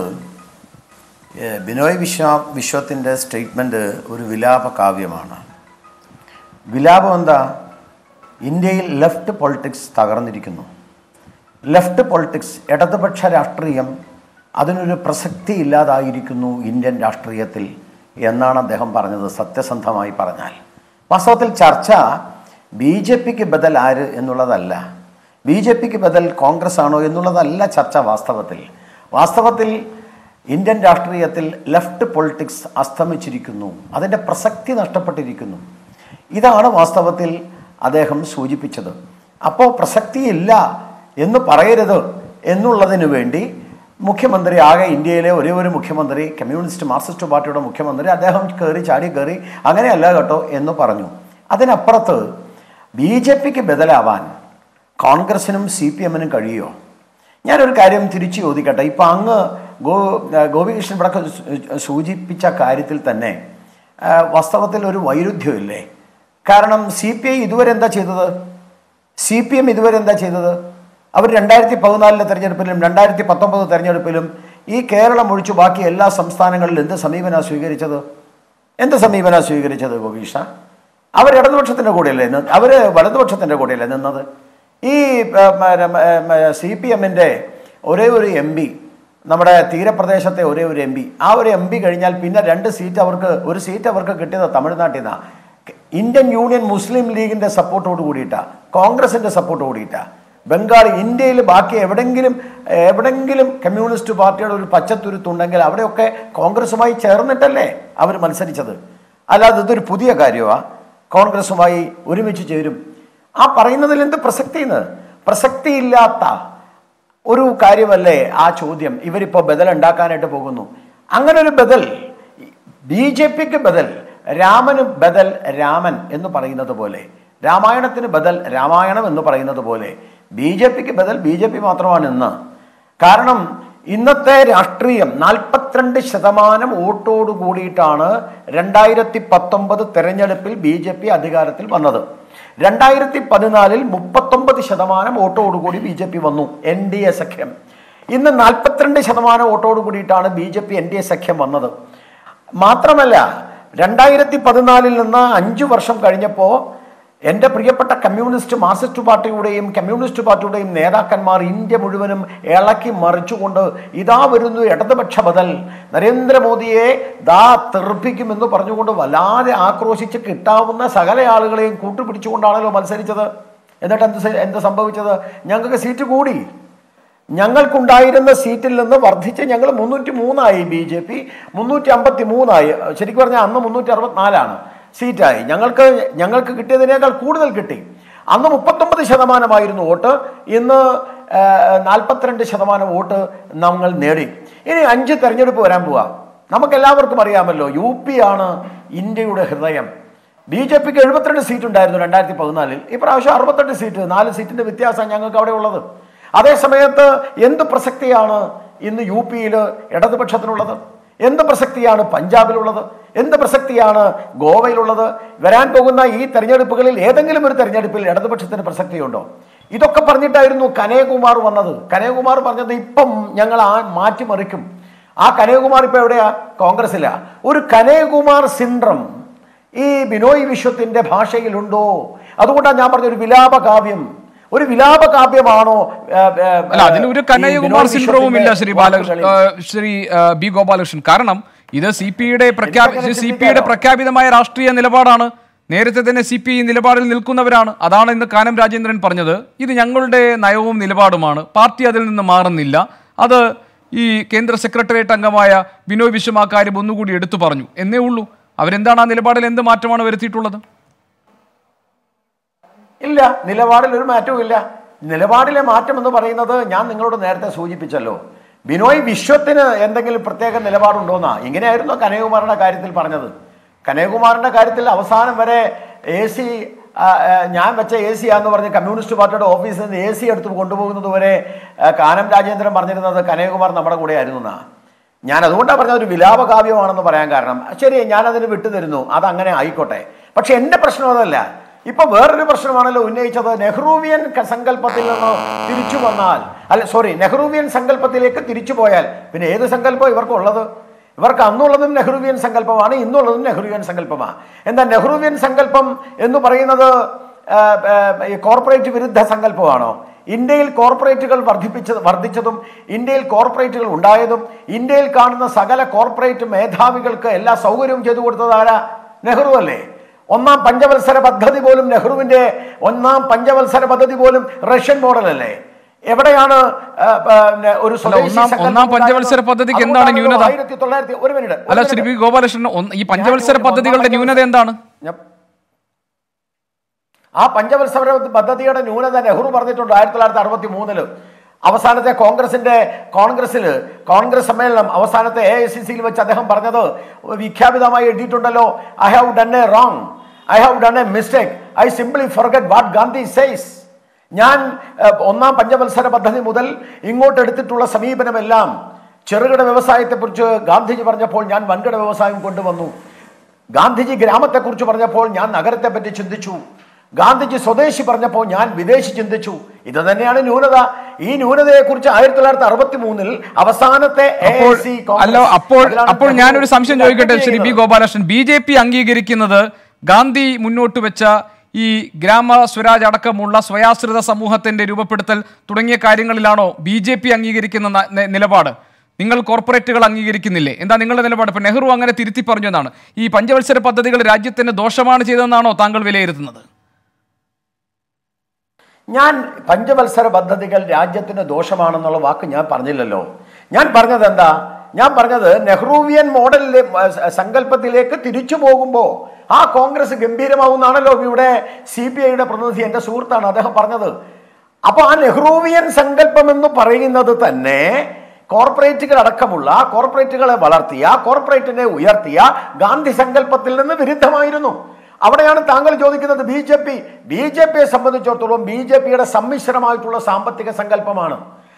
ബിനോയ് വിശ്വ വിശ്വത്തിൻ്റെ സ്റ്റേറ്റ്മെൻറ്റ് ഒരു വിലാപ കാവ്യമാണ്. വിലാപം എന്താ? ഇന്ത്യയിൽ ലെഫ്റ്റ് പൊളിറ്റിക്സ് തകർന്നിരിക്കുന്നു. ലെഫ്റ്റ് പൊളിറ്റിക്സ്, ഇടതുപക്ഷ രാഷ്ട്രീയം, അതിനൊരു പ്രസക്തി ഇല്ലാതായിരിക്കുന്നു ഇന്ത്യൻ രാഷ്ട്രീയത്തിൽ എന്നാണ് അദ്ദേഹം പറഞ്ഞത്. സത്യസന്ധമായി പറഞ്ഞാൽ വാസ്തവത്തിൽ ചർച്ച ബി ജെ പിക്ക് ബദൽ ആര് എന്നുള്ളതല്ല, ബി ജെ പിക്ക് ബദൽ കോൺഗ്രസ് ആണോ എന്നുള്ളതല്ല ചർച്ച. വാസ്തവത്തിൽ വാസ്തവത്തിൽ ഇന്ത്യൻ രാഷ്ട്രീയത്തിൽ ലെഫ്റ്റ് പൊളിറ്റിക്സ് അസ്തമിച്ചിരിക്കുന്നു, അതിൻ്റെ പ്രസക്തി നഷ്ടപ്പെട്ടിരിക്കുന്നു. ഇതാണ് വാസ്തവത്തിൽ അദ്ദേഹം സൂചിപ്പിച്ചത്. അപ്പോൾ പ്രസക്തിയില്ല എന്ന് പറയരുത് എന്നുള്ളതിനു വേണ്ടി മുഖ്യമന്ത്രി, ആകെ ഇന്ത്യയിലെ ഒരേ ഒരു മുഖ്യമന്ത്രി, കമ്മ്യൂണിസ്റ്റ് മാർക്സിസ്റ്റ് പാർട്ടിയുടെ മുഖ്യമന്ത്രി, അദ്ദേഹം കയറി ചാടി കയറി അങ്ങനെയല്ല കേട്ടോ എന്ന് പറഞ്ഞു. അതിനപ്പുറത്ത് ബി ജെ പിക്ക് ബദലാവാൻ കോൺഗ്രസിനും സി പി എമ്മിനും കഴിയുമോ? ഞാനൊരു കാര്യം തിരിച്ചു ചോദിക്കട്ടെ. ഇപ്പം അങ്ങ് ഗോ ഗോപികൃഷ്ണൻ ഇവിടെ സൂചിപ്പിച്ച കാര്യത്തിൽ തന്നെ വാസ്തവത്തിൽ ഒരു വൈരുദ്ധ്യമില്ലേ? കാരണം സി പി ഐ ഇതുവരെ എന്താ ചെയ്തത്? സി പി എം ഇതുവരെ എന്താ ചെയ്തത്? അവർ രണ്ടായിരത്തി പതിനാലിലെ തെരഞ്ഞെടുപ്പിലും രണ്ടായിരത്തി പത്തൊമ്പത് തെരഞ്ഞെടുപ്പിലും ഈ കേരളം ഒഴിച്ചു ബാക്കി എല്ലാ സംസ്ഥാനങ്ങളിലും എന്ത് സമീപനമാണ് സ്വീകരിച്ചത്? എന്ത് സമീപനമാണ് സ്വീകരിച്ചത് ഗോപീഷ? അവർ ഇടതുപക്ഷത്തിൻ്റെ കൂടെയല്ലേ നിന്ന്, അവർ വലതുപക്ഷത്തിൻ്റെ കൂടെയല്ലേ നിന്നത്? ഈ സി പി എമ്മിൻ്റെ ഒരേ ഒരു എം പി, നമ്മുടെ തീരപ്രദേശത്തെ ഒരേ ഒരു എം പി, ആ ഒരു എം പി കഴിഞ്ഞാൽ പിന്നെ രണ്ട് സീറ്റ് അവർക്ക്, ഒരു സീറ്റ് അവർക്ക് കിട്ടിയത് തമിഴ്നാട്ടിൽ നിന്നാണ്. ഇന്ത്യൻ യൂണിയൻ മുസ്ലിം ലീഗിൻ്റെ സപ്പോർട്ടോട് കൂടിയിട്ടാണ്, കോൺഗ്രസിൻ്റെ സപ്പോർട്ട് കൂടിയിട്ടാണ്. ബംഗാൾ, ഇന്ത്യയിൽ ബാക്കി എവിടെങ്കിലും എവിടെങ്കിലും കമ്മ്യൂണിസ്റ്റ് പാർട്ടിയുടെ ഒരു പച്ചത്തുരുത്തുണ്ടെങ്കിൽ അവിടെയൊക്കെ കോൺഗ്രസുമായി ചേർന്നിട്ടല്ലേ അവർ മത്സരിച്ചത്. അല്ലാതെ ഇതൊരു പുതിയ കാര്യമാണ്, കോൺഗ്രസുമായി ഒരുമിച്ച് ചേരും. ആ പറയുന്നതിൽ എന്ത് പ്രസക്തിന്ന്? പ്രസക്തിയില്ലാത്ത ഒരു കാര്യമല്ലേ ആ ചോദ്യം. ഇവരിപ്പോൾ ബദൽ ഉണ്ടാക്കാനായിട്ട് പോകുന്നു. അങ്ങനെ ഒരു ബദൽ, ബി ജെ പിക്ക് ബദൽ, രാമന് ബദൽ രാമൻ എന്ന് പറയുന്നത് പോലെ, രാമായണത്തിന് ബദൽ രാമായണം എന്ന് പറയുന്നത് പോലെ ബി ജെ പിക്ക് ബദൽ ബി ജെ പി മാത്രമാണ് ഇന്ന്. കാരണം ഇന്നത്തെ രാഷ്ട്രീയം നാൽപ്പത്തിരണ്ട് ശതമാനം വോട്ടോട് കൂടിയിട്ടാണ് രണ്ടായിരത്തി പത്തൊമ്പത് തെരഞ്ഞെടുപ്പിൽ ബി ജെ പി അധികാരത്തിൽ വന്നത്. രണ്ടായിരത്തി പതിനാലിൽ മുപ്പത്തൊമ്പത് ശതമാനം വോട്ടോടുകൂടി ബി ജെ പി വന്നു, എൻ ഡി എ സഖ്യം. ഇന്ന് നാൽപ്പത്തിരണ്ട് ശതമാനം വോട്ടോട് കൂടിയിട്ടാണ് B J P N D A സഖ്യം വന്നത്. മാത്രമല്ല, രണ്ടായിരത്തി പതിനാലിൽ നിന്ന് അഞ്ചു വർഷം കഴിഞ്ഞപ്പോൾ എൻ്റെ പ്രിയപ്പെട്ട കമ്മ്യൂണിസ്റ്റ് മാർക്സിസ്റ്റ് പാർട്ടിയുടെയും കമ്മ്യൂണിസ്റ്റ് പാർട്ടിയുടെയും നേതാക്കന്മാർ ഇന്ത്യ മുഴുവനും ഇളക്കി മറിച്ചുകൊണ്ട് ഇതാ വരുന്നു ഇടതുപക്ഷ ബദൽ, നരേന്ദ്രമോദിയെ ദാ തെറിപ്പിക്കുമെന്ന് പറഞ്ഞുകൊണ്ട് വല്ലാതെ ആക്രോശിച്ച് കിട്ടാവുന്ന സകല ആളുകളെയും കൂട്ടുപിടിച്ചുകൊണ്ടാണല്ലോ മത്സരിച്ചത്. എന്നിട്ട് എന്ത് എന്ത് സംഭവിച്ചത്? ഞങ്ങൾക്ക് സീറ്റ് കൂടി. ഞങ്ങൾക്കുണ്ടായിരുന്ന സീറ്റിൽ നിന്ന് വർദ്ധിച്ച് ഞങ്ങൾ മുന്നൂറ്റി മൂന്നായി, ബി ജെ പി മുന്നൂറ്റി അമ്പത്തി മൂന്നായി. ശരിക്കും പറഞ്ഞാൽ അന്ന് മുന്നൂറ്റി അറുപത്തിനാലാണ് സീറ്റായി. ഞങ്ങൾക്ക് ഞങ്ങൾക്ക് കിട്ടിയതിനേക്കാൾ കൂടുതൽ കിട്ടി. അന്ന് മുപ്പത്തൊമ്പത് ശതമാനമായിരുന്നു വോട്ട്, ഇന്ന് നാൽപ്പത്തിരണ്ട് ശതമാനം വോട്ട് നമ്മൾ നേടി. ഇനി അഞ്ച് തെരഞ്ഞെടുപ്പ് വരാൻ പോവാം. നമുക്കെല്ലാവർക്കും അറിയാമല്ലോ, യു പി ആണ് ഇന്ത്യയുടെ ഹൃദയം. ബി ജെ പിക്ക് എഴുപത്തിരണ്ട് സീറ്റ് ഉണ്ടായിരുന്നു രണ്ടായിരത്തി പതിനാലിൽ, ഇപ്രാവശ്യം അറുപത്തെട്ട് സീറ്റ്, നാല് സീറ്റിന്റെ വ്യത്യാസം ഞങ്ങൾക്ക് അവിടെ ഉള്ളത്. അതേസമയത്ത് എന്ത് പ്രസക്തിയാണ് ഇന്ന് യു പിയിൽ ഇടതുപക്ഷത്തിനുള്ളത്? എന്ത് പ്രസക്തിയാണ് പഞ്ചാബിലുള്ളത്? എന്ത് പ്രസക്തിയാണ് ഗോവയിലുള്ളത്? വരാൻ പോകുന്ന ഈ തെരഞ്ഞെടുപ്പുകളിൽ ഏതെങ്കിലും ഒരു തെരഞ്ഞെടുപ്പിൽ ഇടതുപക്ഷത്തിന് പ്രസക്തിയുണ്ടോ? ഇതൊക്കെ പറഞ്ഞിട്ടായിരുന്നു കനയ്യകുമാർ വന്നത്. കനയ്യകുമാർ പറഞ്ഞത് ഇപ്പം ഞങ്ങൾ ആ മാറ്റിമറിക്കും. ആ കനയ്യകുമാർ ഇപ്പം എവിടെയാ? കോൺഗ്രസിലാ. ഒരു കനയ്യകുമാർ സിൻഡ്രം ഈ ബിനോയ് വിശ്വത്തിന്റെ ഭാഷയിലുണ്ടോ? അതുകൊണ്ടാണ് ഞാൻ പറഞ്ഞ ഒരു വിലാപ കാവ്യം, ഒരു വിലാപ കാവ്യമാണോ? അല്ല, അതിലൊരു കനയ്യകുമാർ സിൻഡ്രോവും ഇല്ല ശ്രീ ബാലകൃഷ്ണൻ, ശ്രീ ബി ഗോപാലകൃഷ്ണൻ. കാരണം ഇത് സി പി ഐയുടെ പ്രഖ്യാപി സി പി ഐയുടെ പ്രഖ്യാപിതമായ രാഷ്ട്രീയ നിലപാടാണ്. നേരത്തെ തന്നെ സി പി ഐ നിലപാടിൽ നിൽക്കുന്നവരാണ്. അതാണ് ഇന്ന് കാനം രാജേന്ദ്രൻ പറഞ്ഞത്. ഇത് ഞങ്ങളുടെ നയവും നിലപാടുമാണ്, പാർട്ടി അതിൽ നിന്ന് മാറുന്നില്ല. അത് ഈ കേന്ദ്ര സെക്രട്ടേറിയറ്റ് അംഗമായ ബിനോയ് വിശ്വം ആ കാര്യം ഒന്നുകൂടി എടുത്തു പറഞ്ഞു എന്നേ ഉള്ളൂ. അവരെന്താണ് ആ നിലപാടിൽ എന്ത് മാറ്റമാണ് വരുത്തിയിട്ടുള്ളത്? ഇല്ല, നിലപാടിൽ ഒരു മാറ്റവും ഇല്ല. നിലപാടിലെ മാറ്റം എന്ന് പറയുന്നത് ഞാൻ നിങ്ങളോട് നേരത്തെ സൂചിപ്പിച്ചല്ലോ. ബിനോയ് വിശ്വത്തിന് എന്തെങ്കിലും പ്രത്യേക നിലപാടുണ്ടോന്നാ? ഇങ്ങനെയായിരുന്നു കനയ്യകുമാറിന്റെ കാര്യത്തിൽ പറഞ്ഞത്. കനയ്യകുമാറിന്റെ കാര്യത്തിൽ അവസാനം വരെ എ സി ഞാൻ വെച്ച എ സി ആന്ന് പറഞ്ഞ് കമ്മ്യൂണിസ്റ്റ് പാർട്ടിയുടെ ഓഫീസിൽ നിന്ന് എ സി എടുത്ത് കൊണ്ടുപോകുന്നത് വരെ കാനം രാജേന്ദ്രൻ പറഞ്ഞിരുന്നത് കനയ്യകുമാർ നമ്മുടെ കൂടെ ആയിരുന്നു എന്നാ. ഞാൻ അതുകൊണ്ടാണ് പറഞ്ഞത് ഒരു വിലാപ കാവ്യമാണെന്ന് പറയാൻ കാരണം. ശരി, ഞാനതിന് വിട്ടുതരുന്നു, അതങ്ങനെ ആയിക്കോട്ടെ. പക്ഷെ എൻ്റെ പ്രശ്നം അതല്ല. ഇപ്പൊ വേറൊരു പ്രശ്നമാണല്ലോ ഉന്നയിച്ചത്. നെഹ്റുവിയൻ സങ്കല്പത്തിൽ നിന്ന് തിരിച്ചു വന്നാൽ, അല്ല സോറി നെഹ്റുവിയൻ സങ്കല്പത്തിലേക്ക് തിരിച്ചു പോയാൽ പിന്നെ ഏത് സങ്കല്പം ഇവർക്കുള്ളത്? ഇവർക്ക് അന്നുള്ളതും നെഹ്റുവിയൻ സങ്കല്പമാണ്, ഇന്നുള്ളതും നെഹ്റുവിയൻ സങ്കല്പമാണ്. എന്താ നെഹ്റുവിയൻ സങ്കല്പം എന്ന് പറയുന്നത്? കോർപ്പറേറ്റ് വിരുദ്ധ സങ്കല്പമാണോ? ഇന്ത്യയിൽ കോർപ്പറേറ്റുകൾ വർദ്ധിപ്പിച്ചത് വർദ്ധിച്ചതും ഇന്ത്യയിൽ കോർപ്പറേറ്റുകൾ ഉണ്ടായതും ഇന്ത്യയിൽ കാണുന്ന സകല കോർപ്പറേറ്റ് മേധാവികൾക്ക് എല്ലാ സൗകര്യവും ചെയ്തു കൊടുത്തത് ആരാ? നെഹ്റു അല്ലേ? ഒന്നാം പഞ്ചവത്സര പദ്ധതി പോലും നെഹ്റുവിന്റെ ഒന്നാം പഞ്ചവത്സര പദ്ധതി പോലും റഷ്യൻ മോഡൽ അല്ലേ? എവിടെയാണ് ഒരു ഒന്നാം പഞ്ചവത്സര പദ്ധതിക്ക് എന്താണ് ന്യൂനത? ആയിരത്തി തൊള്ളായിരത്തി ഒരു മിനിറ്റ് അല്ല ശ്രീ പി ഗോപാലകൃഷ്ണൻ, ഈ പഞ്ചവത്സര പദ്ധതികളുടെ ന്യൂനത എന്താണ്? ആ പഞ്ചവത്സര പദ്ധതിയുടെ ന്യൂനത നെഹ്റു പറഞ്ഞിട്ടുണ്ട് ആയിരത്തി തൊള്ളായിരത്തി അറുപത്തി മൂന്നില് അവസാനത്തെ കോൺഗ്രസിന്റെ കോൺഗ്രസിൽ കോൺഗ്രസ് സമ്മേളനം അവസാനത്തെ എ ഐ സി സിയിൽ വെച്ച് അദ്ദേഹം പറഞ്ഞത് വിഖ്യാപിതമായി എഴുതിയിട്ടുണ്ടല്ലോ. I have done a wrong, I have done a mistake, I simply forget what Gandhi says. ഞാൻ ഒന്നാം പഞ്ചവത്സര പദ്ധതി മുതൽ ഇങ്ങോട്ട് എടുത്തിട്ടുള്ള സമീപനമെല്ലാം ചെറുകിട വ്യവസായത്തെക്കുറിച്ച് ഗാന്ധിജി പറഞ്ഞപ്പോൾ ഞാൻ വൻകിട വ്യവസായം കൊണ്ടുവന്നു. ഗാന്ധിജി ഗ്രാമത്തെക്കുറിച്ച് പറഞ്ഞപ്പോൾ ഞാൻ നഗരത്തെ പറ്റി ചിന്തിച്ചു. ഗാന്ധിജി സ്വദേശി പറഞ്ഞപ്പോൾ ഞാൻ വിദേശി ചിന്തിച്ചു. ഇത് തന്നെയാണ് ന്യൂനത. ഈ ന്യൂനതയെ കുറിച്ച് ആയിരത്തി തൊള്ളായിരത്തി അറുപത്തി മൂന്നിൽ അവസാനത്തെ അല്ല അപ്പോൾ അപ്പോൾ ഞാനൊരു സംശയം ചോദിക്കട്ടെ Sri B Gopalakrishnan, B J P അംഗീകരിക്കുന്നത് ഗാന്ധി മുന്നോട്ട് വെച്ച ഈ ഗ്രാമ സ്വരാജ് അടക്കമുള്ള സ്വയാശ്രിത സമൂഹത്തിന്റെ രൂപപ്പെടുത്തൽ തുടങ്ങിയ കാര്യങ്ങളിലാണോ ബി ജെ പി അംഗീകരിക്കുന്ന നിലപാട്? നിങ്ങൾ കോർപ്പറേറ്റുകൾ അംഗീകരിക്കുന്നില്ലേ? എന്താ നിങ്ങളുടെ നിലപാട്? ഇപ്പൊ നെഹ്റു അങ്ങനെ തിരുത്തി പറഞ്ഞു എന്നാണ്. ഈ പഞ്ചവത്സര പദ്ധതികൾ രാജ്യത്തിന് ദോഷമാണ് ചെയ്തതെന്നാണോ താങ്കൾ വിലയിരുത്തുന്നത്? ഞാൻ പഞ്ചവത്സര പദ്ധതികൾ രാജ്യത്തിന് ദോഷമാണെന്നുള്ള വാക്ക് ഞാൻ പറഞ്ഞില്ലല്ലോ. ഞാൻ പറഞ്ഞത് എന്താ? ഞാൻ പറഞ്ഞത് നെഹ്റുവിയൻ മോഡലിലെ സങ്കല്പത്തിലേക്ക് തിരിച്ചു പോകുമ്പോൾ ആ കോൺഗ്രസ് ഗംഭീരമാവുന്നാണല്ലോ ഇവിടെ സി പി ഐയുടെ പ്രതിനിധി, എൻ്റെ സുഹൃത്താണ്, അദ്ദേഹം പറഞ്ഞത്. അപ്പൊ ആ നെഹ്റുവിയൻ സങ്കല്പം എന്ന് പറയുന്നത് തന്നെ കോർപ്പറേറ്റുകൾ അടക്കമുള്ള കോർപ്പറേറ്റുകളെ വളർത്തിയ കോർപ്പറേറ്റിനെ ഉയർത്തിയ ഗാന്ധി സങ്കല്പത്തിൽ നിന്ന് വിരുദ്ധമായിരുന്നു. അവിടെയാണ് താങ്കൾ ചോദിക്കുന്നത് B J P B J പിയെ സംബന്ധിച്ചിടത്തോളം ബി ജെ പിയുടെ സമ്മിശ്രമായിട്ടുള്ള സാമ്പത്തിക സങ്കല്പമാണ്.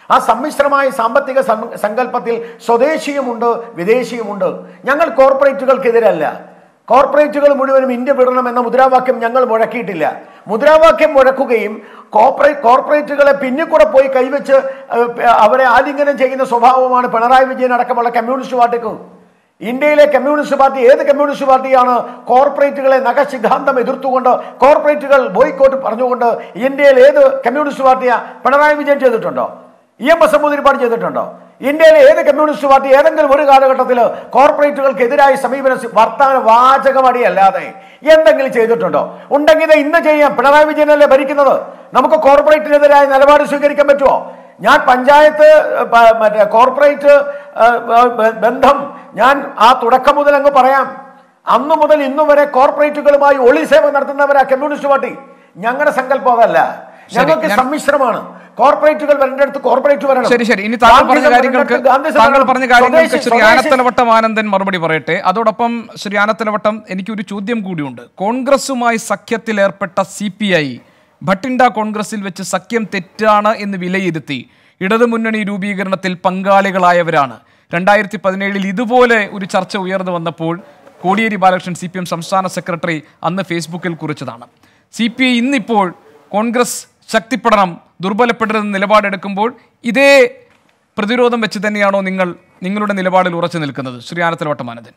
ആ സമ്മിശ്രമായ സാമ്പത്തിക സങ്കല്പത്തിൽ സ്വദേശിയുമുണ്ട് വിദേശിയുമുണ്ട്. ഞങ്ങൾ കോർപ്പറേറ്റുകൾക്കെതിരല്ല. കോർപ്പറേറ്റുകൾ മുഴുവനും ഇന്ത്യ വിടണം എന്ന മുദ്രാവാക്യം ഞങ്ങൾ മുഴക്കിയിട്ടില്ല. മുദ്രാവാക്യം മുഴക്കുകയും കോർപ്പറേറ്റ് കോർപ്പറേറ്റുകളെ പിന്നിൽ കൂടെ പോയി കൈവച്ച് അവരെ ആലിംഗനം ചെയ്യുന്ന സ്വഭാവമാണ് പിണറായി വിജയൻ അടക്കമുള്ള കമ്മ്യൂണിസ്റ്റ് പാർട്ടിക്ക്. ഇന്ത്യയിലെ കമ്മ്യൂണിസ്റ്റ് പാർട്ടി ഏത് കമ്മ്യൂണിസ്റ്റ് പാർട്ടിയാണ് കോർപ്പറേറ്റുകളെ നഖശിഖാന്തം എതിർത്തുകൊണ്ട് കോർപ്പറേറ്റുകൾ ബോയ്ക്കോട്ട് പറഞ്ഞുകൊണ്ട് ഇന്ത്യയിൽ ഏത് കമ്മ്യൂണിസ്റ്റ് പാർട്ടിയാ പിണറായി വിജയൻ ചെയ്തിട്ടുണ്ടോ? ഇ എം എസ് നമ്പൂതിരിപ്പാട് ചെയ്തിട്ടുണ്ടോ? ഇന്ത്യയിലെ ഏത് കമ്മ്യൂണിസ്റ്റ് പാർട്ടി ഏതെങ്കിലും ഒരു കാലഘട്ടത്തിൽ കോർപ്പറേറ്റുകൾക്കെതിരായ സമീപനം വർത്തമാന വാചകമടി അല്ലാതെ എന്തെങ്കിലും ചെയ്തിട്ടുണ്ടോ? ഉണ്ടെങ്കിൽ ഇന്ന് ചെയ്യാം. പിണറായി വിജയനല്ലേ ഭരിക്കുന്നത്. നമുക്ക് കോർപ്പറേറ്റിനെതിരായ നിലപാട് സ്വീകരിക്കാൻ പറ്റുമോ? ഞാൻ പഞ്ചായത്ത് മറ്റേ കോർപ്പറേറ്റ് ബന്ധം ഞാൻ ആ തുടക്കം മുതൽ അങ്ങ് പറയാം. അന്നു മുതൽ ഇന്നു വരെ കോർപ്പറേറ്റുകളുമായി ഒളി സേവ നടത്തുന്നവരാ കമ്മ്യൂണിസ്റ്റ് പാർട്ടി. ഞങ്ങളുടെ സങ്കല്പം അതല്ല. ഞങ്ങൾക്ക് സമ്മിശ്രമാണ്. കോർപ്പറേറ്റുകൾ വരേണ്ടടുത്ത് കോർപ്പറേറ്റ് വരണം. ശരി ശരി ഇനി താങ്കൾ പറഞ്ഞ കാര്യങ്ങൾക്ക് താങ്കൾ പറഞ്ഞ കാര്യങ്ങൾക്ക് ശ്രീ ആനത്തലവട്ടം ആനന്ദൻ മറുപടി പറയട്ടെ. അതോടൊപ്പം ശ്രീ ആനത്തലവട്ടം, എനിക്കൊരു ചോദ്യം കൂടിയുണ്ട്. കോൺഗ്രസുമായി സഖ്യത്തിലേർപ്പെട്ട സി പി ഐ ഭട്ടിൻഡ കോൺഗ്രസിൽ വെച്ച് സഖ്യം തെറ്റാണ് എന്ന് വിലയിരുത്തി ഇടതുമുന്നണി രൂപീകരണത്തിൽ പങ്കാളികളായവരാണ്. രണ്ടായിരത്തി പതിനേഴിൽ ഇതുപോലെ ഒരു ചർച്ച ഉയർന്നു വന്നപ്പോൾ Kodiyeri Balakrishnan C P M സംസ്ഥാന സെക്രട്ടറി അന്ന് ഫേസ്ബുക്കിൽ കുറിച്ചതാണ്. സി പി ഐ ഇന്നിപ്പോൾ കോൺഗ്രസ് ശക്തിപ്പെടണം, ദുർബലപ്പെടരുതെന്ന് നിലപാടെടുക്കുമ്പോൾ ഇതേ പ്രതിരോധം വെച്ച് തന്നെയാണോ നിങ്ങൾ നിങ്ങളുടെ നിലപാടിൽ ഉറച്ചു നിൽക്കുന്നത്? ശ്രീ ആനത്തലവട്ടം ആനന്ദൻ.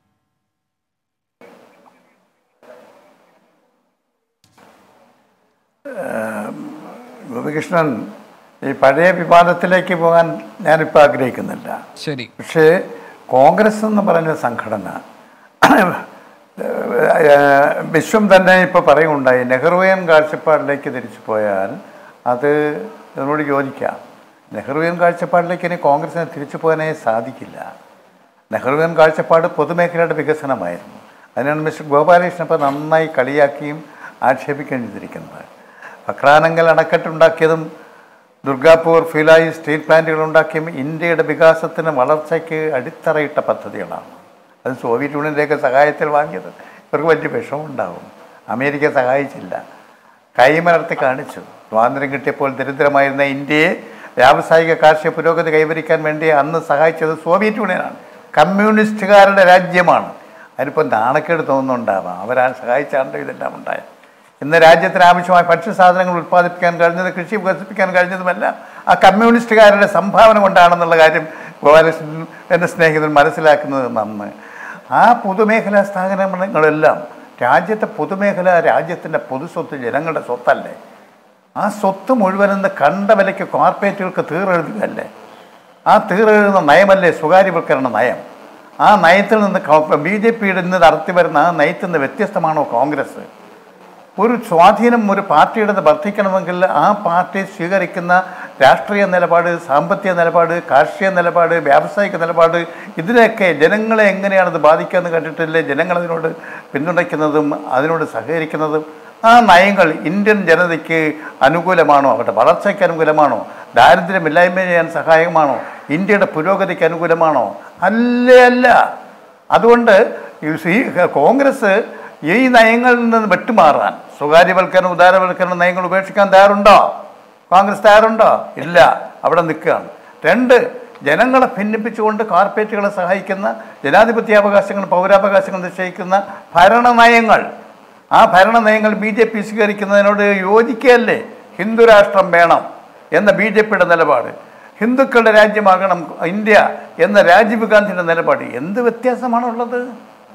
ഗോപികൃഷ്ണൻ, ഈ പഴയ വിവാദത്തിലേക്ക് പോകാൻ ഞാനിപ്പോൾ ആഗ്രഹിക്കുന്നില്ല. ശരി. പക്ഷേ കോൺഗ്രസ് എന്ന് പറഞ്ഞ സംഘടന വിശ്വം തന്നെ ഇപ്പോൾ പറയുകയുണ്ടായി, നെഹ്റുവിയൻ കാഴ്ചപ്പാടിലേക്ക് തിരിച്ചു പോയാൽ അത് ഇതിനോട് യോജിക്കാം. നെഹ്റുവിയൻ കാഴ്ചപ്പാടിലേക്ക് ഇനി കോൺഗ്രസിന് തിരിച്ചു പോകാനേ സാധിക്കില്ല. നെഹ്റുവിയൻ കാഴ്ചപ്പാട് പൊതുമേഖലയുടെ വികസനമായിരുന്നു. അതിനാണ് മിസ്റ്റർ ഗോപാലകൃഷ്ണൻ ഇപ്പോൾ നന്നായി കളിയാക്കിയും ആക്ഷേപിക്കുകയും ചെയ്തിരിക്കുന്നത്. ഫക്രാനങ്കൽ അണക്കെട്ടുണ്ടാക്കിയതും ദുർഗാപൂർ ഫിലായി സ്റ്റീൽ പ്ലാന്റുകൾ ഉണ്ടാക്കിയും ഇന്ത്യയുടെ വികാസത്തിന് വളർച്ചയ്ക്ക് അടിത്തറയിട്ട പദ്ധതികളാണ്. അത് സോവിയറ്റ് യൂണിയൻ്റെയൊക്കെ സഹായത്തിൽ വാങ്ങിയത്. ഇവർക്ക് വലിയ വിഷമമുണ്ടാകും. അമേരിക്ക സഹായിച്ചില്ല, കൈമലർത്തി കാണിച്ചു. സ്വാതന്ത്ര്യം കിട്ടിയപ്പോൾ ദരിദ്രമായിരുന്ന ഇന്ത്യയെ വ്യാവസായിക കാർഷിക പുരോഗതി കൈവരിക്കാൻ വേണ്ടി അന്ന് സഹായിച്ചത് സോവിയറ്റ് യൂണിയനാണ്. കമ്മ്യൂണിസ്റ്റുകാരുടെ രാജ്യമാണ്. അതിനിപ്പോൾ നാണക്കേട് തോന്നുന്നുണ്ടാവാം. അവരാ സഹായിച്ചാണ്ട് ഇതെല്ലാം ഉണ്ടായത്. ഇന്ന് രാജ്യത്തിന് ആവശ്യമായ ഭക്ഷ്യസാധനങ്ങൾ ഉൽപ്പാദിപ്പിക്കാൻ കഴിഞ്ഞത്, കൃഷി വികസിപ്പിക്കാൻ കഴിഞ്ഞതുമല്ല ആ കമ്മ്യൂണിസ്റ്റുകാരുടെ സംഭാവന കൊണ്ടാണെന്നുള്ള കാര്യം ഗോപാലകൃഷ്ണൻ എൻ്റെ സ്നേഹിതൻ മനസ്സിലാക്കുന്നത് നന്ന്. ആ പൊതുമേഖലാ സ്ഥാപനങ്ങളെല്ലാം രാജ്യത്തെ പൊതുമേഖല രാജ്യത്തിൻ്റെ പൊതുസ്വത്ത്, ജനങ്ങളുടെ സ്വത്തല്ലേ. ആ സ്വത്ത് മുഴുവനെന്ന് കണ്ട വിലയ്ക്ക് കോർപ്പറേറ്റുകൾക്ക് തീറെഴുതുകയല്ലേ. ആ തീറെഴുതുന്ന നയമല്ലേ സ്വകാര്യവൽക്കരണ നയം. ആ നയത്തിൽ നിന്ന് ബി ജെ പിയുടെ ഇന്ന് നടത്തി വരുന്ന ആ നയത്തിൽ നിന്ന് വ്യത്യസ്തമാണോ കോൺഗ്രസ്? ഒരു സ്വാധീനം ഒരു പാർട്ടിയുടെ വർദ്ധിക്കണമെങ്കിൽ ആ പാർട്ടി സ്വീകരിക്കുന്ന രാഷ്ട്രീയ നിലപാട്, സാമ്പത്തിക നിലപാട്, കാർഷിക നിലപാട്, വ്യാവസായിക നിലപാട്, ഇതിനൊക്കെ ജനങ്ങളെ എങ്ങനെയാണത് ബാധിക്കുകയെന്ന് കണ്ടിട്ടില്ലേ ജനങ്ങളതിനോട് പിന്തുണയ്ക്കുന്നതും അതിനോട് സഹകരിക്കുന്നതും. ആ നയങ്ങൾ ഇന്ത്യൻ ജനതയ്ക്ക് അനുകൂലമാണോ, അവരുടെ വളർച്ചയ്ക്ക് അനുകൂലമാണോ, ദാരിദ്ര്യമില്ലായ്മ ചെയ്യാൻ സഹായകമാണോ, ഇന്ത്യയുടെ പുരോഗതിക്ക് അനുകൂലമാണോ? അല്ലേ അല്ല. അതുകൊണ്ട് ഈ കോൺഗ്രസ് ഈ നയങ്ങളിൽ നിന്ന് വെട്ടുമാറാൻ, സ്വകാര്യവൽക്കരണം, ഉദാരവൽക്കരണ നയങ്ങൾ ഉപേക്ഷിക്കാൻ തയ്യാറുണ്ടോ? കോൺഗ്രസ് തയ്യാറുണ്ടോ? ഇല്ല, അവിടെ നിൽക്കുകയാണ്. രണ്ട്, ജനങ്ങളെ ഭിന്നിപ്പിച്ചുകൊണ്ട് കോർപ്പറേറ്റുകളെ സഹായിക്കുന്ന, ജനാധിപത്യാവകാശങ്ങൾ പൗരാവകാശങ്ങൾ നിശ്ചയിക്കുന്ന ഭരണനയങ്ങൾ, ആ ഭരണനയങ്ങൾ ബി ജെ പി സ്വീകരിക്കുന്നതിനോട് യോജിക്കുകയല്ലേ. ഹിന്ദു രാഷ്ട്രം വേണം എന്ന ബി ജെ പിയുടെ നിലപാട്, ഹിന്ദുക്കളുടെ രാജ്യമാകണം ഇന്ത്യ എന്ന രാജീവ് ഗാന്ധിയുടെ നിലപാട്, എന്ത് വ്യത്യാസമാണുള്ളത്?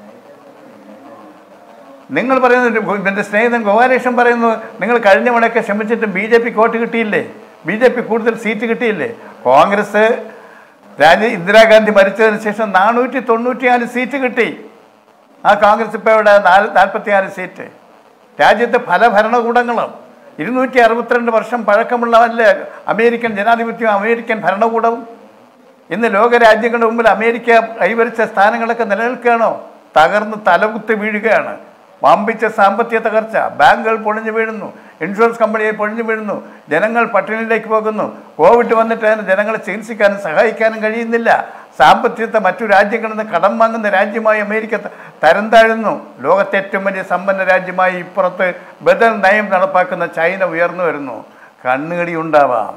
നിങ്ങൾ പറയുന്നത്, എൻ്റെ സ്നേഹിതൻ ഗോപാലകൃഷ്ണൻ പറയുന്നു, നിങ്ങൾ കഴിഞ്ഞ മണിയൊക്കെ ശ്രമിച്ചിട്ട് ബി ജെ പി വോട്ട് കിട്ടിയില്ലേ, ബി ജെ പി കൂടുതൽ സീറ്റ് കിട്ടിയില്ലേ? കോൺഗ്രസ് രാജീവ് ഇന്ദിരാഗാന്ധി മരിച്ചതിന് ശേഷം നാനൂറ്റി തൊണ്ണൂറ്റിനാല് സീറ്റ് കിട്ടി. ആ കോൺഗ്രസ് ഇപ്പോൾ ഇവിടെ നാല് നാൽപ്പത്തിനാല് സീറ്റ്. രാജ്യത്തെ പല ഭരണകൂടങ്ങളും ഇരുന്നൂറ്റി അറുപത്തിരണ്ട് വർഷം പഴക്കമുള്ളവല്ലേ അമേരിക്കൻ ജനാധിപത്യവും അമേരിക്കൻ ഭരണകൂടവും. ഇന്ന് ലോകരാജ്യങ്ങളുടെ മുമ്പിൽ അമേരിക്ക കൈവരിച്ച സ്ഥാനങ്ങളൊക്കെ നിലനിൽക്കുകയാണോ? തകർന്ന് തലകുത്തി വീഴുകയാണ്. വമ്പിച്ച സാമ്പത്തിക തകർച്ച, ബാങ്കുകൾ പൊളിഞ്ഞു വീഴുന്നു, ഇൻഷുറൻസ് കമ്പനിയെ പൊളിഞ്ഞു വീഴുന്നു, ജനങ്ങൾ പട്ടിണിയിലേക്ക് പോകുന്നു. കോവിഡ് വന്നിട്ട് അതിന് ജനങ്ങളെ ചികിത്സിക്കാനും സഹായിക്കാനും കഴിയുന്നില്ല. സാമ്പത്തികത്തെ മറ്റു രാജ്യങ്ങളിൽ നിന്ന് കടം വാങ്ങുന്ന രാജ്യമായി അമേരിക്ക തരം താഴുന്നു. ലോകത്തെ ഏറ്റവും വലിയ സമ്പന്ന രാജ്യമായി ഇപ്പുറത്ത് ബദൽ നയം നടപ്പാക്കുന്ന ചൈന ഉയർന്നു വരുന്നു. കണ്ണുകടി ഉണ്ടാവാം.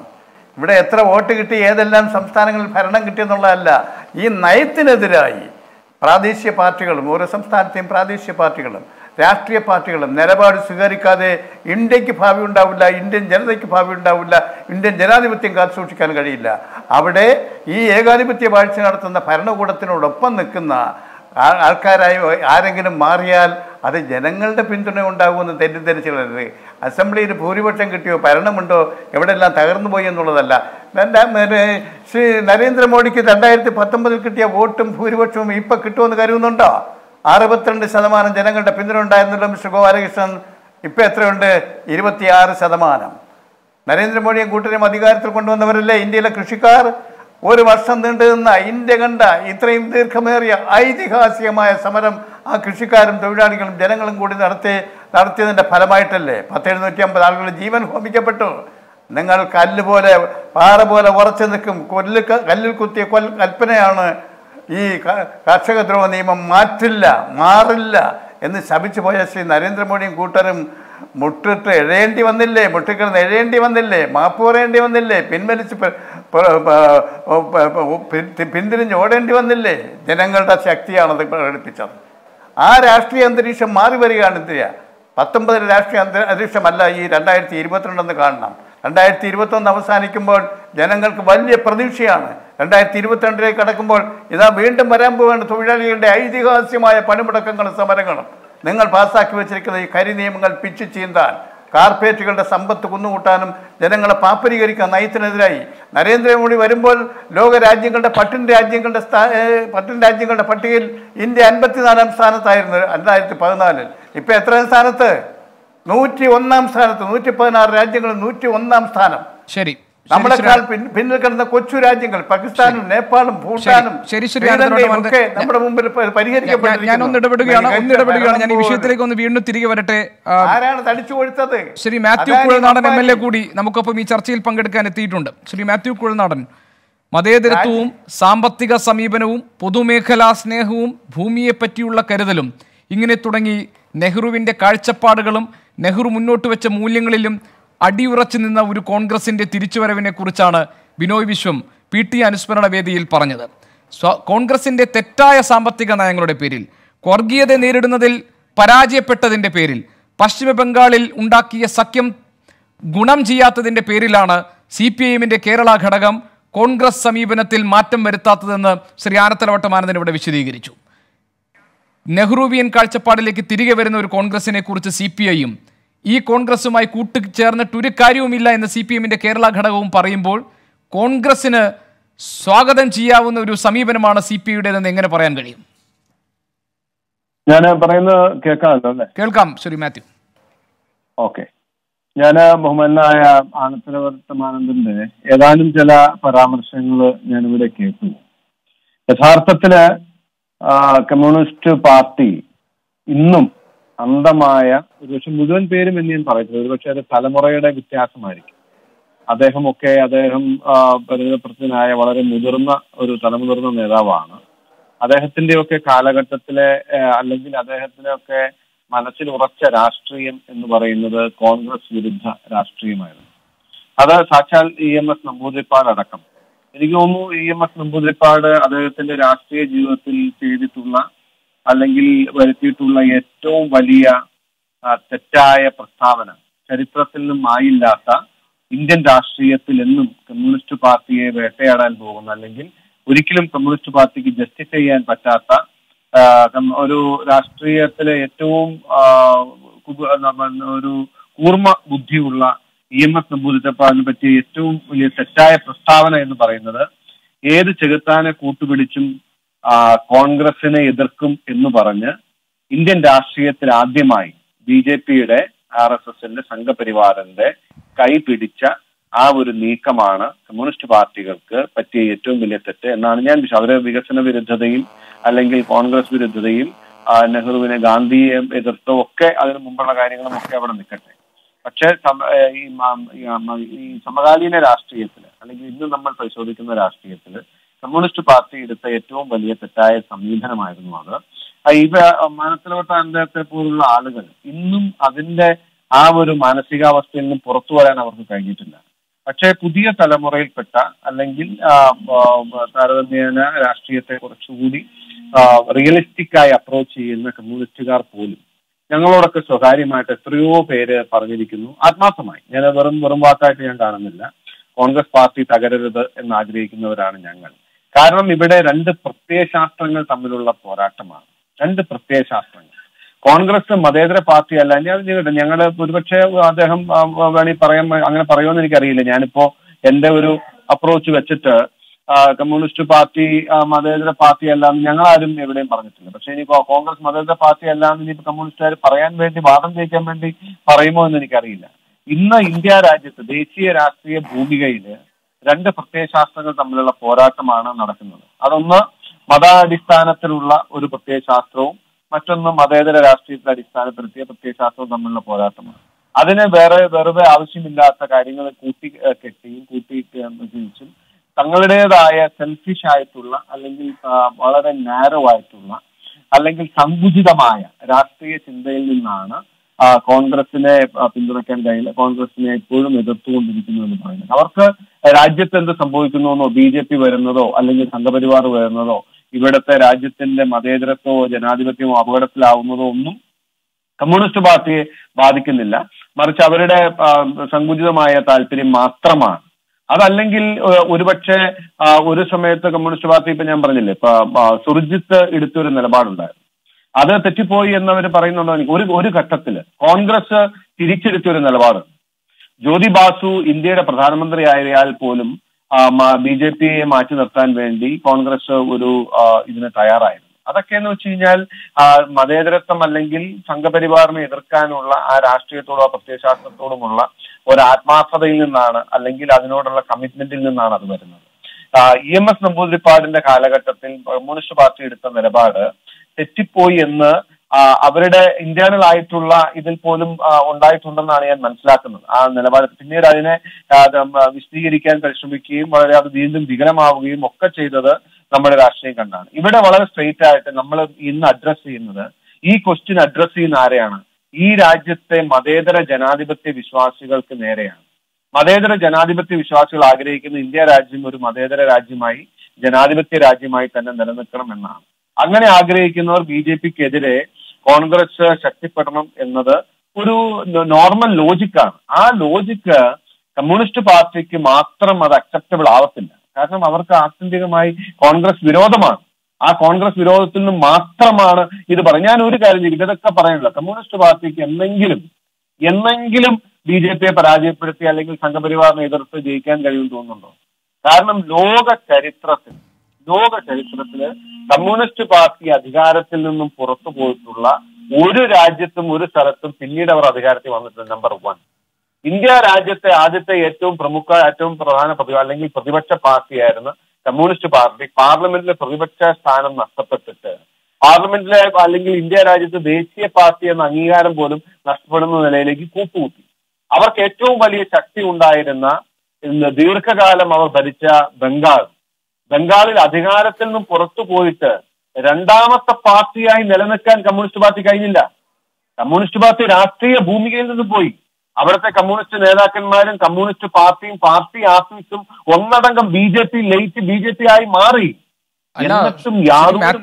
ഇവിടെ എത്ര വോട്ട് കിട്ടി, ഏതെല്ലാം സംസ്ഥാനങ്ങളിൽ ഭരണം കിട്ടിയെന്നുള്ളതല്ല. ഈ നയത്തിനെതിരായി പ്രാദേശിക പാർട്ടികളും ഓരോ സംസ്ഥാനത്തെയും പ്രാദേശിക പാർട്ടികളും രാഷ്ട്രീയ പാർട്ടികളും നിലപാട് സ്വീകരിക്കാതെ ഇന്ത്യക്ക് ഭാവി ഉണ്ടാവില്ല, ഇന്ത്യൻ ജനതയ്ക്ക് ഭാവി ഉണ്ടാവില്ല, ഇന്ത്യൻ ജനാധിപത്യം കാത്തു സൂക്ഷിക്കാൻ കഴിയില്ല. അവിടെ ഈ ഏകാധിപത്യ വാഴ്ച നടത്തുന്ന ഭരണകൂടത്തിനോടൊപ്പം നിൽക്കുന്ന ആൾക്കാരായി ആരെങ്കിലും മാറിയാൽ അത് ജനങ്ങളുടെ പിന്തുണ ഉണ്ടാകുമെന്ന് തെറ്റിദ്ധരിച്ചുള്ളത്. അസംബ്ലിയിൽ ഭൂരിപക്ഷം കിട്ടിയോ, ഭരണമുണ്ടോ, എവിടെയെല്ലാം തകർന്നു പോയി എന്നുള്ളതല്ല. ശ്രീ നരേന്ദ്രമോദിക്ക് രണ്ടായിരത്തി പത്തൊമ്പതിൽ കിട്ടിയ വോട്ടും ഭൂരിപക്ഷവും ഇപ്പം കിട്ടുമെന്ന് കരുതുന്നുണ്ടോ? അറുപത്തിരണ്ട് ശതമാനം ജനങ്ങളുടെ പിന്തുണ ഉണ്ടായിരുന്നല്ലോ മിസ്റ്റർ ഗോപാലകൃഷ്ണൻ. ഇപ്പം എത്രയുണ്ട്? ഇരുപത്തിയാറ് ശതമാനം. നരേന്ദ്രമോദിയും കൂട്ടരും അധികാരത്തിൽ കൊണ്ടുവന്നവരല്ലേ ഇന്ത്യയിലെ കൃഷിക്കാർ? ഒരു വർഷം നീണ്ടു നിന്ന ഇന്ത്യ കണ്ട ഇത്രയും ദീർഘമേറിയ ഐതിഹാസികമായ സമരം ആ കൃഷിക്കാരും തൊഴിലാളികളും ജനങ്ങളും കൂടി നടത്തി നടത്തിയതിൻ്റെ ഫലമായിട്ടല്ലേ പത്തെഴുന്നൂറ്റി അമ്പത് ആളുകൾ ജീവൻ ഹോമിക്കപ്പെട്ടു. നിങ്ങൾ കല്ല് പോലെ പാറ പോലെ ഉറച്ചു നിൽക്കും, കൊല്ല് കല്ലിൽ കുത്തിയ കൊൽ കൽപ്പനയാണ് ഈ കർഷക ദ്രോഹ നിയമം, മാറ്റില്ല മാറില്ല എന്ന് ശപിച്ചു പോയ ശ്രീ നരേന്ദ്രമോദിയും കൂട്ടരും മുട്ടിട്ട് എഴയേണ്ടി വന്നില്ലേ, മുട്ടിക്കിടന്ന് എഴയേണ്ടി വന്നില്ലേ, മാപ്പ് പറയേണ്ടി വന്നില്ലേ, പിൻവലിച്ച് പിന്തിരിഞ്ഞ് ഓടേണ്ടി വന്നില്ലേ? ജനങ്ങളുടെ ശക്തിയാണത് പ്രകടിപ്പിച്ചത്. ആ രാഷ്ട്രീയ അന്തരീക്ഷം മാറി വരികയാണ് ഇന്ത്യ. പത്തൊമ്പതിലെ രാഷ്ട്രീയ അന്തരീക്ഷമല്ല ഈ രണ്ടായിരത്തി ഇരുപത്തിരണ്ടെന്ന് കാണണം. രണ്ടായിരത്തി ഇരുപത്തൊന്ന് അവസാനിക്കുമ്പോൾ ജനങ്ങൾക്ക് വലിയ പ്രതീക്ഷയാണ്. രണ്ടായിരത്തി ഇരുപത്തിരണ്ടിലേക്ക് കടക്കുമ്പോൾ ഇതാ വീണ്ടും വരാൻ പോവുകയാണ് തൊഴിലാളികളുടെ ഐതിഹാസ്യമായ പണിമുടക്കങ്ങളും സമരങ്ങളും. നിങ്ങൾ പാസ്സാക്കി വെച്ചിരിക്കുന്ന ഈ കരി നിയമങ്ങൾ പിച്ചു ചീന്താൻ, കാർപ്പറേറ്റുകളുടെ സമ്പത്ത് കുന്നുകൂട്ടാനും ജനങ്ങളെ പാപ്പരീകരിക്കാൻ നയത്തിനെതിരായി നരേന്ദ്രമോദി വരുമ്പോൾ ലോക രാജ്യങ്ങളുടെ പട്ടിൺ രാജ്യങ്ങളുടെ പട്ടിൺ രാജ്യങ്ങളുടെ പട്ടികയിൽ ഇന്ത്യ അൻപത്തിനാലാം സ്ഥാനത്തായിരുന്നു രണ്ടായിരത്തി പതിനാലിൽ. ഇപ്പം എത്രാം സ്ഥാനത്ത്? നൂറ്റി ഒന്നാം സ്ഥാനത്ത്. നൂറ്റി പതിനാറ് രാജ്യങ്ങളിൽ നൂറ്റി ഒന്നാം സ്ഥാനം. ശരി, നമ്മളെക്കാൾ പിന്നിൽ കിടന്ന കൊച്ചു രാജ്യങ്ങൾ പാകിസ്ഥാനും നേപ്പാളും ഭൂട്ടാനും ഒക്കെ നമ്മുടെ മുമ്പിൽ ഞാൻ ഒന്ന് ഇടപെടുകയാണ് ഒന്ന് ഇടപെടുകയാണ് ഞാൻ ഈ വിഷയത്തിലേക്ക് ഒന്ന് വീണ്ടും തിരികെ വരട്ടെ. ആരാണ് തടിച്ചു കൊഴുത്തത്? Sri Mathew Kuzhalnadan M L A കൂടി നമുക്കൊപ്പം ഈ ചർച്ചയിൽ പങ്കെടുക്കാൻ എത്തിയിട്ടുണ്ട്. ശ്രീ മാത്യു കുഴൽനാടൻ, മതേതരത്വവും സാമ്പത്തിക സമീപനവും പൊതുമേഖലാ സ്നേഹവും ഭൂമിയെ പറ്റിയുള്ള കരുതലും ഇങ്ങനെ തുടങ്ങി നെഹ്റുവിൻ്റെ കാഴ്ചപ്പാടുകളും നെഹ്റു മുന്നോട്ട് വെച്ച മൂല്യങ്ങളിലും അടിയുറച്ചു നിന്ന ഒരു കോൺഗ്രസിൻ്റെ തിരിച്ചുവരവിനെ കുറിച്ചാണ് ബിനോയ് വിശ്വം പി ടി അനുസ്മരണ വേദിയിൽ പറഞ്ഞത്. കോൺഗ്രസിൻ്റെ തെറ്റായ സാമ്പത്തിക നയങ്ങളുടെ പേരിൽ, വർഗീയത നേരിടുന്നതിൽ പരാജയപ്പെട്ടതിൻ്റെ പേരിൽ, പശ്ചിമ ബംഗാളിൽ ഉണ്ടാക്കിയ സഖ്യം ഗുണം ചെയ്യാത്തതിൻ്റെ പേരിലാണ് സി പി ഐ എമ്മിൻ്റെ കേരള ഘടകം കോൺഗ്രസ് സമീപനത്തിൽ മാറ്റം വരുത്താത്തതെന്ന് ശ്രീ ആനത്തലവട്ടം ആനന്ദൻ ഇവിടെ വിശദീകരിച്ചു. നെഹ്റുവിയൻ കാഴ്ചപ്പാടിലേക്ക് തിരികെ വരുന്ന ഒരു കോൺഗ്രസിനെ കുറിച്ച് സി പി ഐയും ഈ കോൺഗ്രസുമായി കൂട്ടുചേർന്നിട്ട് ഒരു കാര്യവുമില്ല എന്ന് സി പി എമ്മിൻ്റെ കേരള ഘടകവും പറയുമ്പോൾ കോൺഗ്രസിന് സ്വാഗതം ചെയ്യാവുന്ന ഒരു സമീപനമാണ് സി പി ഐയുടേതെന്ന് എങ്ങനെ പറയാൻ കഴിയും? ഞാൻ പറയുന്നത് കേൾക്കാമല്ലോ അല്ലേ? കേൾക്കാം ശ്രീ മാത്യു. ഓക്കെ, ഞാൻ ബഹുമാനായ ആനത്തലവട്ടമാനന്ദന്റെ ഏതാനും ചില പരാമർശങ്ങൾ ഞാനിവിടെ കേട്ടു. യഥാർത്ഥത്തില് കമ്മ്യൂണിസ്റ്റ് പാർട്ടി ഇന്നും അന്ധമായ ഒരുപക്ഷെ മുഴുവൻ പേരും എന്ന് ഞാൻ പറയത്തില്ല, ഒരുപക്ഷെ അത് തലമുറയുടെ വ്യത്യാസമായിരിക്കും. അദ്ദേഹമൊക്കെ അദ്ദേഹം പരിണിതപ്രജ്ഞനായ വളരെ മുതിർന്ന ഒരു തലമുതിർന്ന നേതാവാണ്. അദ്ദേഹത്തിന്റെ ഒക്കെ കാലഘട്ടത്തിലെ അല്ലെങ്കിൽ അദ്ദേഹത്തിന്റെ ഒക്കെ മനസ്സിൽ ഉറച്ച രാഷ്ട്രീയം എന്ന് പറയുന്നത് കോൺഗ്രസ് വിരുദ്ധ രാഷ്ട്രീയമായിരുന്നു. അത് സാക്ഷാൽ ഇ എം എസ് നമ്പൂതിരിപ്പാട് അടക്കം. എനിക്ക് തോന്നുന്നു ഇ എം എസ് നമ്പൂതിരിപ്പാട് അദ്ദേഹത്തിന്റെ രാഷ്ട്രീയ ജീവിതത്തിൽ ചെയ്തിട്ടുള്ള അല്ലെങ്കിൽ വരുത്തിയിട്ടുള്ള ഏറ്റവും വലിയ തെറ്റായ പ്രസ്താവന ചരിത്രത്തിൽ നിന്നും ആയില്ലാത്ത, ഇന്ത്യൻ രാഷ്ട്രീയത്തിൽ എന്നും കമ്മ്യൂണിസ്റ്റ് പാർട്ടിയെ വേട്ടയാടാൻ പോകുന്ന അല്ലെങ്കിൽ ഒരിക്കലും കമ്മ്യൂണിസ്റ്റ് പാർട്ടിക്ക് ജസ്റ്റിഫൈ ചെയ്യാൻ പറ്റാത്ത ഒരു രാഷ്ട്രീയത്തിലെ ഏറ്റവും ഒരു കൂർമ്മ ബുദ്ധിയുള്ള ഇ എം എസ് നമ്പൂതിരിപ്പാടിനെ പറ്റിയ ഏറ്റവും വലിയ തെറ്റായ പ്രസ്താവന എന്ന് പറയുന്നത് ഏത് ചെകുത്താനെ കൂട്ടുപിടിച്ചും കോൺഗ്രസിനെ എതിർക്കും എന്ന് പറഞ്ഞ് ഇന്ത്യൻ രാഷ്ട്രീയത്തിൽ ആദ്യമായി ബി ജെ പിയുടെ ആർ എസ് എസിന്റെ സംഘപരിവാറിന്റെ കൈ പിടിച്ച ആ ഒരു നീക്കമാണ് കമ്മ്യൂണിസ്റ്റ് പാർട്ടികൾക്ക് പറ്റിയ ഏറ്റവും വലിയ തെറ്റ് എന്നാണ് ഞാൻ വിശ്വസിക്കുന്നത്. അവരെ വികസന വിരുദ്ധതയും അല്ലെങ്കിൽ കോൺഗ്രസ് വിരുദ്ധതയും നെഹ്റുവിനെ ഗാന്ധിയെ എതിർത്തോ ഒക്കെ അതിന് മുമ്പുള്ള കാര്യങ്ങളും ഒക്കെ അവിടെ നിൽക്കട്ടെ. പക്ഷെ ഈ സമകാലീന രാഷ്ട്രീയത്തില് അല്ലെങ്കിൽ ഇന്ന് നമ്മൾ പരിശോധിക്കുന്ന രാഷ്ട്രീയത്തില് കമ്മ്യൂണിസ്റ്റ് പാർട്ടി എടുത്ത ഏറ്റവും വലിയ തെറ്റായ സമീപനമായിരുന്നു അത്. ഇവ മനസ്സിലോട്ട് പോലുള്ള ആളുകൾ ഇന്നും അതിന്റെ ആ ഒരു മാനസികാവസ്ഥയിൽ നിന്നും പുറത്തു വരാൻ അവർക്ക് കഴിഞ്ഞിട്ടില്ല. പക്ഷേ പുതിയ തലമുറയിൽപ്പെട്ട അല്ലെങ്കിൽ താരതമ്യേന രാഷ്ട്രീയത്തെ കുറച്ചുകൂടി റിയലിസ്റ്റിക് ആയി അപ്രോച്ച് ചെയ്യുന്ന കമ്മ്യൂണിസ്റ്റുകാർ പോലും ഞങ്ങളോടൊക്കെ സ്വകാര്യമായിട്ട് എത്രയോ പേര് പറഞ്ഞിരിക്കുന്നു ആത്മാർത്ഥമായി. ഞാൻ വെറും വെറും വാക്കായിട്ട് ഞാൻ കാണുന്നില്ല. കോൺഗ്രസ് പാർട്ടി തകരരുത് എന്ന് ആഗ്രഹിക്കുന്നവരാണ് ഞങ്ങൾ. കാരണം ഇവിടെ രണ്ട് പ്രത്യയശാസ്ത്രങ്ങൾ തമ്മിലുള്ള പോരാട്ടമാണ്. രണ്ട് പ്രത്യയശാസ്ത്രങ്ങൾ. കോൺഗ്രസ് മതേതര പാർട്ടി അല്ല. ഞാൻ ഞങ്ങൾ ഒരുപക്ഷെ അദ്ദേഹം വേണമെങ്കിൽ പറയാൻ അങ്ങനെ പറയുമെന്ന് എനിക്കറിയില്ല. ഞാനിപ്പോ എന്റെ ഒരു അപ്രോച്ച് വെച്ചിട്ട് കമ്മ്യൂണിസ്റ്റ് പാർട്ടി മതേതര പാർട്ടി അല്ലാന്ന് ഞങ്ങളാരും എവിടെയും പറഞ്ഞിട്ടില്ല. പക്ഷെ ഇനി കോൺഗ്രസ് മതേതര പാർട്ടി അല്ലാന്ന് ഇനിയിപ്പോ കമ്മ്യൂണിസ്റ്റുകാർ പറയാൻ വേണ്ടി വാദം ജയിക്കാൻ വേണ്ടി പറയുമോ എന്ന് എനിക്കറിയില്ല. ഇന്ന് ഇന്ത്യ രാജ്യത്ത് ദേശീയ രാഷ്ട്രീയ ഭൂമികയില് രണ്ട് പ്രത്യയശാസ്ത്രങ്ങൾ തമ്മിലുള്ള പോരാട്ടമാണ് നടക്കുന്നത്. അതൊന്ന് മതാടിസ്ഥാനത്തിലുള്ള ഒരു പ്രത്യയശാസ്ത്രവും മറ്റൊന്ന് മതേതര രാഷ്ട്രീയത്തിന്റെ അടിസ്ഥാനപ്പെടുത്തിയ പ്രത്യയശാസ്ത്രവും തമ്മിലുള്ള പോരാട്ടമാണ്. അതിന് വേറെ വെറുതെ ആവശ്യമില്ലാത്ത കാര്യങ്ങൾ കൂട്ടി കെട്ടിയും കൂട്ടി തിരിച്ചും തങ്ങളുടേതായ സെൽഫിഷ് ആയിട്ടുള്ള അല്ലെങ്കിൽ വളരെ നാരോ ആയിട്ടുള്ള അല്ലെങ്കിൽ സങ്കുചിതമായ രാഷ്ട്രീയ ചിന്തയിൽ നിന്നാണ് കോൺഗ്രസിനെ പിന്തുണയ്ക്കാൻ കഴിയില്ല. കോൺഗ്രസിനെ എപ്പോഴും എതിർത്തുകൊണ്ടിരിക്കുന്നു എന്ന് പറയുന്നത്. അവർക്ക് രാജ്യത്ത് എന്ത് സംഭവിക്കുന്നുവെന്നോ ബി ജെ പി വരുന്നതോ അല്ലെങ്കിൽ സംഘപരിവാർ വരുന്നതോ ഇവിടുത്തെ രാജ്യത്തിന്റെ മതേതരത്വമോ ജനാധിപത്യമോ അപകടത്തിലാവുന്നതോ ഒന്നും കമ്മ്യൂണിസ്റ്റ് പാർട്ടിയെ ബാധിക്കുന്നില്ല. മറിച്ച് അവരുടെ സങ്കുചിതമായ താല്പര്യം മാത്രമാണ്. അതല്ലെങ്കിൽ ഒരുപക്ഷെ ഒരു സമയത്ത് കമ്മ്യൂണിസ്റ്റ് പാർട്ടി ഇപ്പൊ ഞാൻ പറഞ്ഞില്ലേ ഇപ്പൊ സുർജിത്ത് എടുത്തൊരു നിലപാടുണ്ടായിരുന്നു. അത് തെറ്റിപ്പോയി എന്നവർ പറയുന്നുണ്ടോ എനിക്ക് ഒരു ഒരു ഘട്ടത്തില് കോൺഗ്രസ് തിരിച്ചെടുത്തൊരു നിലപാടുണ്ട്. ജ്യോതി ബാസു ഇന്ത്യയുടെ പ്രധാനമന്ത്രി ആയാൽ പോലും ബി ജെ പിയെ മാറ്റി നിർത്താൻ വേണ്ടി കോൺഗ്രസ് ഒരു ഇതിന് തയ്യാറായിരുന്നു. അതൊക്കെ എന്ന് വെച്ച് കഴിഞ്ഞാൽ മതേതരത്വം അല്ലെങ്കിൽ സംഘപരിവാറിനെ എതിർക്കാനുള്ള ആ രാഷ്ട്രീയത്തോടും ആ പ്രത്യയശാസ്ത്രത്തോടുമുള്ള ഒരു ആത്മാർത്ഥതയിൽ നിന്നാണ് അല്ലെങ്കിൽ അതിനോടുള്ള കമ്മിറ്റ്മെന്റിൽ നിന്നാണ് അത് വരുന്നത്. ഇ എം എസ് നമ്പൂതിരിപ്പാടിന്റെ കാലഘട്ടത്തിൽ കമ്മ്യൂണിസ്റ്റ് പാർട്ടി എടുത്ത നിലപാട് തെറ്റിപ്പോയി എന്ന് അവരുടെ ഇന്റേണൽ ആയിട്ടുള്ള ഇതിൽ പോലും ഉണ്ടായിട്ടുണ്ടെന്നാണ് ഞാൻ മനസ്സിലാക്കുന്നത്. ആ നിലപാട് പിന്നീട് അതിനെ വിശദീകരിക്കാൻ പരിശ്രമിക്കുകയും വളരെ അത് വീണ്ടും വികലമാവുകയും ഒക്കെ ചെയ്തത് നമ്മുടെ രാഷ്ട്രീയം കണ്ടാണ്. ഇവിടെ വളരെ സ്ട്രെയിറ്റ് ആയിട്ട് നമ്മൾ ഇന്ന് അഡ്രസ് ചെയ്യുന്നത് ഈ ക്വസ്റ്റ്യൻ അഡ്രസ് ചെയ്യുന്ന ആരെയാണ്? ഈ രാജ്യത്തെ മതേതര ജനാധിപത്യ വിശ്വാസികൾക്ക് നേരെയാണ്. മതേതര ജനാധിപത്യ വിശ്വാസികൾ ആഗ്രഹിക്കുന്ന ഇന്ത്യ രാജ്യം ഒരു മതേതര രാജ്യമായി ജനാധിപത്യ രാജ്യമായി തന്നെ നിലനിൽക്കണം എന്നാണ്. അങ്ങനെ ആഗ്രഹിക്കുന്നവർ ബി ജെ പിക്കെതിരെ കോൺഗ്രസ് ശക്തിപ്പെടണം എന്നത് ഒരു നോർമൽ ലോജിക്കാണ്. ആ ലോജിക്ക് കമ്മ്യൂണിസ്റ്റ് പാർട്ടിക്ക് മാത്രം അത് അക്സെപ്റ്റബിൾ ആവത്തില്ല. കാരണം അവർക്ക് ആത്യന്തികമായി കോൺഗ്രസ് വിരോധമാണ്. ആ കോൺഗ്രസ് വിരോധത്തിൽ നിന്ന് മാത്രമാണ് ഇത് പറയും. ഞാൻ ഒരു കാര്യം ചെയ്യും, ഇതൊക്കെ പറയാനില്ല. കമ്മ്യൂണിസ്റ്റ് പാർട്ടിക്ക് എന്നെങ്കിലും എന്നെങ്കിലും ബി ജെ പിയെ പരാജയപ്പെടുത്തി അല്ലെങ്കിൽ സംഘപരിവാറിനെ എതിർത്ത് ജയിക്കാൻ കഴിയുമെന്ന് തോന്നുന്നുണ്ടോ? കാരണം ലോക ചരിത്രത്തിൽ ലോക ചരിത്രത്തില് കമ്മ്യൂണിസ്റ്റ് പാർട്ടി അധികാരത്തിൽ നിന്നും പുറത്തു പോയിട്ടുള്ള ഒരു രാജ്യത്തും ഒരു സ്ഥലത്തും പിന്നീട് അവർ അധികാരത്തിൽ വന്നിട്ടുണ്ട്. നമ്പർ വൺ, ഇന്ത്യ രാജ്യത്തെ ആദ്യത്തെ ഏറ്റവും പ്രമുഖ ഏറ്റവും പ്രധാന പ്രതി അല്ലെങ്കിൽ പ്രതിപക്ഷ പാർട്ടിയായിരുന്ന കമ്മ്യൂണിസ്റ്റ് പാർട്ടി പാർലമെന്റിലെ പ്രതിപക്ഷ സ്ഥാനം നഷ്ടപ്പെട്ടിട്ട് പാർലമെന്റിലെ അല്ലെങ്കിൽ ഇന്ത്യ രാജ്യത്ത് ദേശീയ പാർട്ടി എന്ന അംഗീകാരം പോലും നഷ്ടപ്പെടുന്ന നിലയിലേക്ക് കൂപ്പുകൂട്ടി. അവർക്ക് ഏറ്റവും വലിയ ശക്തി ഉണ്ടായിരുന്ന ദീർഘകാലം അവർ ഭരിച്ച ബംഗാൾ ബംഗാളിൽ അധികാരത്തിൽ നിന്നും പുറത്തു പോയിട്ട് രണ്ടാമത്തെ പാർട്ടിയായി നിലനിൽക്കാൻ കമ്മ്യൂണിസ്റ്റ് പാർട്ടി കഴിഞ്ഞില്ല. കമ്മ്യൂണിസ്റ്റ് പാർട്ടി രാഷ്ട്രീയ ഭൂമികയിൽ നിന്ന് പോയി. അവിടുത്തെ കമ്മ്യൂണിസ്റ്റ് നേതാക്കന്മാരും കമ്മ്യൂണിസ്റ്റ് പാർട്ടിയും പാർട്ടി ആഫീസും ഒന്നടങ്കം ബി ജെ പി ലയിച്ച് ബി ജെ പി ആയി മാറി. എന്നിട്ടും യാതൊരു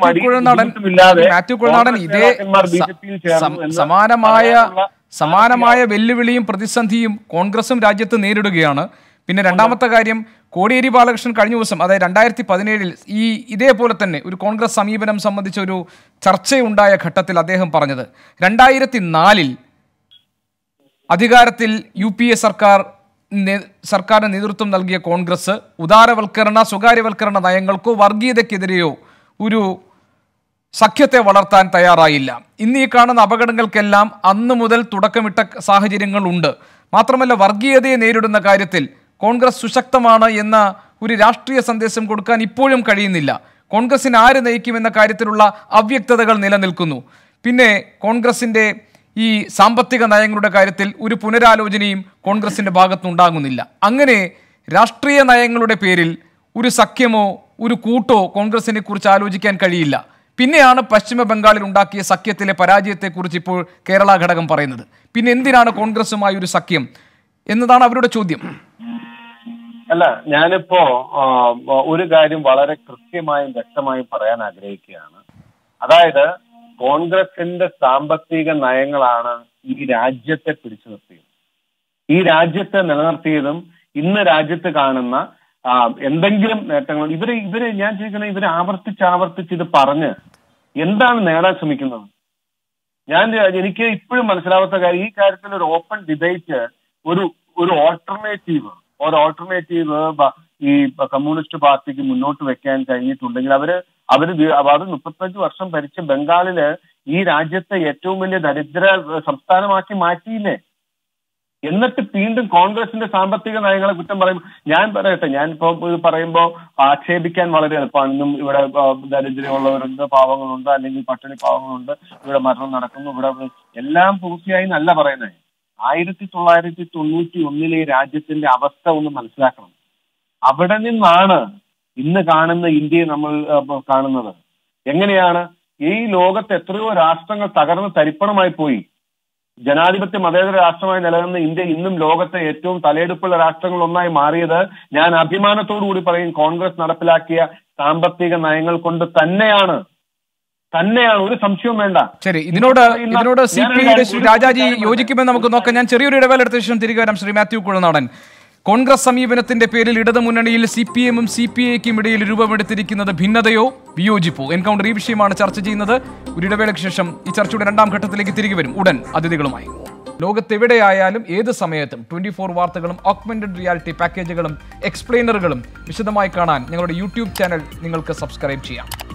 സമാനമായ സമാനമായ വെല്ലുവിളിയും പ്രതിസന്ധിയും കോൺഗ്രസും രാജ്യത്ത് നേരിടുകയാണ്. പിന്നെ രണ്ടാമത്തെ കാര്യം, കോടിയേരി ബാലകൃഷ്ണൻ കഴിഞ്ഞ ദിവസം അതായത് രണ്ടായിരത്തി പതിനേഴിൽ ഈ ഇതേപോലെ തന്നെ ഒരു കോൺഗ്രസ് സമീപനം സംബന്ധിച്ച ഒരു ചർച്ചയുണ്ടായ ഘട്ടത്തിൽ അദ്ദേഹം പറഞ്ഞത് രണ്ടായിരത്തി നാലിൽ അധികാരത്തിൽ യു പി എ സർക്കാർ സർക്കാരിന് നേതൃത്വം നൽകിയ കോൺഗ്രസ് ഉദാരവൽക്കരണ സ്വകാര്യവൽക്കരണ നയങ്ങൾക്കോ വർഗീയതയ്ക്കെതിരെയോ ഒരു സഖ്യത്തെ വളർത്താൻ തയ്യാറായില്ല. ഇന്ന് ഈ കാണുന്ന അപകടങ്ങൾക്കെല്ലാം അന്നു മുതൽ തുടക്കമിട്ട സാഹചര്യങ്ങളുണ്ട്. മാത്രമല്ല വർഗീയതയെ നേരിടുന്ന കാര്യത്തിൽ കോൺഗ്രസ് സുശക്തമാണ് എന്ന ഒരു രാഷ്ട്രീയ സന്ദേശം കൊടുക്കാൻ ഇപ്പോഴും കഴിയുന്നില്ല. കോൺഗ്രസിന് ആര് നയിക്കുമെന്ന കാര്യത്തിലുള്ള അവ്യക്തതകൾ നിലനിൽക്കുന്നു. പിന്നെ കോൺഗ്രസിൻ്റെ ഈ സാമ്പത്തിക നയങ്ങളുടെ കാര്യത്തിൽ ഒരു പുനരാലോചനയും കോൺഗ്രസിൻ്റെ ഭാഗത്തുനിന്നുണ്ടാകുന്നില്ല. അങ്ങനെ രാഷ്ട്രീയ നയങ്ങളുടെ പേരിൽ ഒരു സഖ്യമോ ഒരു കൂട്ടോ കോൺഗ്രസിനെ കുറിച്ച് ആലോചിക്കാൻ കഴിയില്ല. പിന്നെയാണ് പശ്ചിമ ബംഗാളിൽ ഉണ്ടാക്കിയ സഖ്യത്തിലെ പരാജയത്തെക്കുറിച്ച് ഇപ്പോൾ കേരള ഘടകം പറയുന്നത്. പിന്നെ എന്തിനാണ് കോൺഗ്രസുമായി ഒരു സഖ്യം എന്നതാണ് അവരുടെ ചോദ്യം. അല്ല ഞാനിപ്പോ ഒരു കാര്യം വളരെ കൃത്യമായും വ്യക്തമായും പറയാൻ ആഗ്രഹിക്കുകയാണ്. അതായത് കോൺഗ്രസിന്റെ സാമ്പത്തിക നയങ്ങളാണ് ഈ രാജ്യത്തെ പിടിച്ചു നിർത്തിയത്. ഈ രാജ്യത്തെ നിലനിർത്തിയതും ഇന്ന് രാജ്യത്ത് കാണുന്ന എന്തെങ്കിലും നേട്ടങ്ങൾ ഇവര് ഇവര് ഞാൻ ചോദിക്കുന്നത് ഇവര് ആവർത്തിച്ച് ആവർത്തിച്ച് ഇത് പറഞ്ഞ് എന്താണ് നേടാൻ ശ്രമിക്കുന്നത്? ഞാൻ എനിക്ക് ഇപ്പോഴും മനസ്സിലാവാത്ത കാര്യം, ഈ കാര്യത്തിൽ ഒരു ഓപ്പൺ ഡിബേറ്റ്, ഒരു ഒരു ഓൾട്ടർനേറ്റീവ് ഒരു ഓൾട്ടർനേറ്റീവ് ഈ കമ്മ്യൂണിസ്റ്റ് പാർട്ടിക്ക് മുന്നോട്ട് വെക്കാൻ കഴിഞ്ഞിട്ടുണ്ടെങ്കിൽ അവര് അവര് അത് മുപ്പത്തഞ്ച് വർഷം ഭരിച്ച ബംഗാളില് ഈ രാജ്യത്തെ ഏറ്റവും വലിയ ദരിദ്ര സംസ്ഥാനമാക്കി മാറ്റിയില്ലേ? എന്നിട്ട് വീണ്ടും കോൺഗ്രസിന്റെ സാമ്പത്തിക നയങ്ങളെ കുറ്റം പറയും. ഞാൻ പറയട്ടെ, ഞാനിപ്പോ ഇത് പറയുമ്പോൾ ആക്ഷേപിക്കാൻ വളരെ എളുപ്പമാണ്. ഇന്നും ഇവിടെ ദരിദ്രമുള്ളവരുണ്ട്, പാവങ്ങളുണ്ട്, അല്ലെങ്കിൽ പട്ടിണി പാവങ്ങളുണ്ട്, ഇവിടെ മരണം നടക്കുന്നു, ഇവിടെ എല്ലാം പൂർത്തിയായി എന്നല്ല പറയുന്നത്. ആയിരത്തി തൊള്ളായിരത്തി തൊണ്ണൂറ്റി ഒന്നിലെ രാജ്യത്തിന്റെ അവസ്ഥ ഒന്ന് മനസ്സിലാക്കണം. അവിടെ നിന്നാണ് ഇന്ന് കാണുന്ന ഇന്ത്യയെ നമ്മൾ കാണുന്നത്. എങ്ങനെയാണ് ഈ ലോകത്ത് എത്രയോ രാഷ്ട്രങ്ങൾ തകർന്ന് തരിപ്പണമായി പോയി. ജനാധിപത്യ മതേതര രാഷ്ട്രമായി നിലനിന്ന ഇന്ത്യ ഇന്നും ലോകത്തെ ഏറ്റവും തലയെടുപ്പുള്ള രാഷ്ട്രങ്ങൾ ഒന്നായി മാറിയത് ഞാൻ അഭിമാനത്തോടു കൂടി പറയും കോൺഗ്രസ് നടപ്പിലാക്കിയ സാമ്പത്തിക നയങ്ങൾ കൊണ്ട് തന്നെയാണ് തന്നെയാണ് ഒരു സംശയവും വേണ്ട. ശരി, ഇതിനോട് ഇതിനോട് സി പി ഐയുടെ രാജാജി യോജിക്കുമെന്ന് നമുക്ക് നോക്കാം. ഞാൻ ചെറിയൊരു ഇടവേള എടുത്ത ശേഷം തിരികെ വരാം. ശ്രീ മാത്യു കുഴനാടൻ, കോൺഗ്രസ് സമീപനത്തിന്റെ പേരിൽ ഇടതുമുന്നണിയിൽ സി പി എമ്മും സി പി ഐക്കും ഇടയിൽ രൂപമെടുത്തിരിക്കുന്നത് ഭിന്നതയോ വിയോജിപ്പോ? എൻകൗണ്ടർ ഈ വിഷയമാണ് ചർച്ച ചെയ്യുന്നത്. ഒരു ഇടവേളയ്ക്ക് ശേഷം ഈ ചർച്ചയുടെ രണ്ടാം ഘട്ടത്തിലേക്ക് തിരികെ വരും ഉടൻ അതിഥികളുമായി. ലോകത്തെവിടെയായാലും ഏത് സമയത്തും ട്വന്റി ഫോർ വാർത്തകളും ഓഗ്മെന്റഡ് റിയാലിറ്റി പാക്കേജുകളും എക്സ്പ്ലെയിനറുകളും വിശദമായി കാണാൻ ഞങ്ങളുടെ യൂട്യൂബ് ചാനൽ നിങ്ങൾക്ക് സബ്സ്ക്രൈബ് ചെയ്യാം.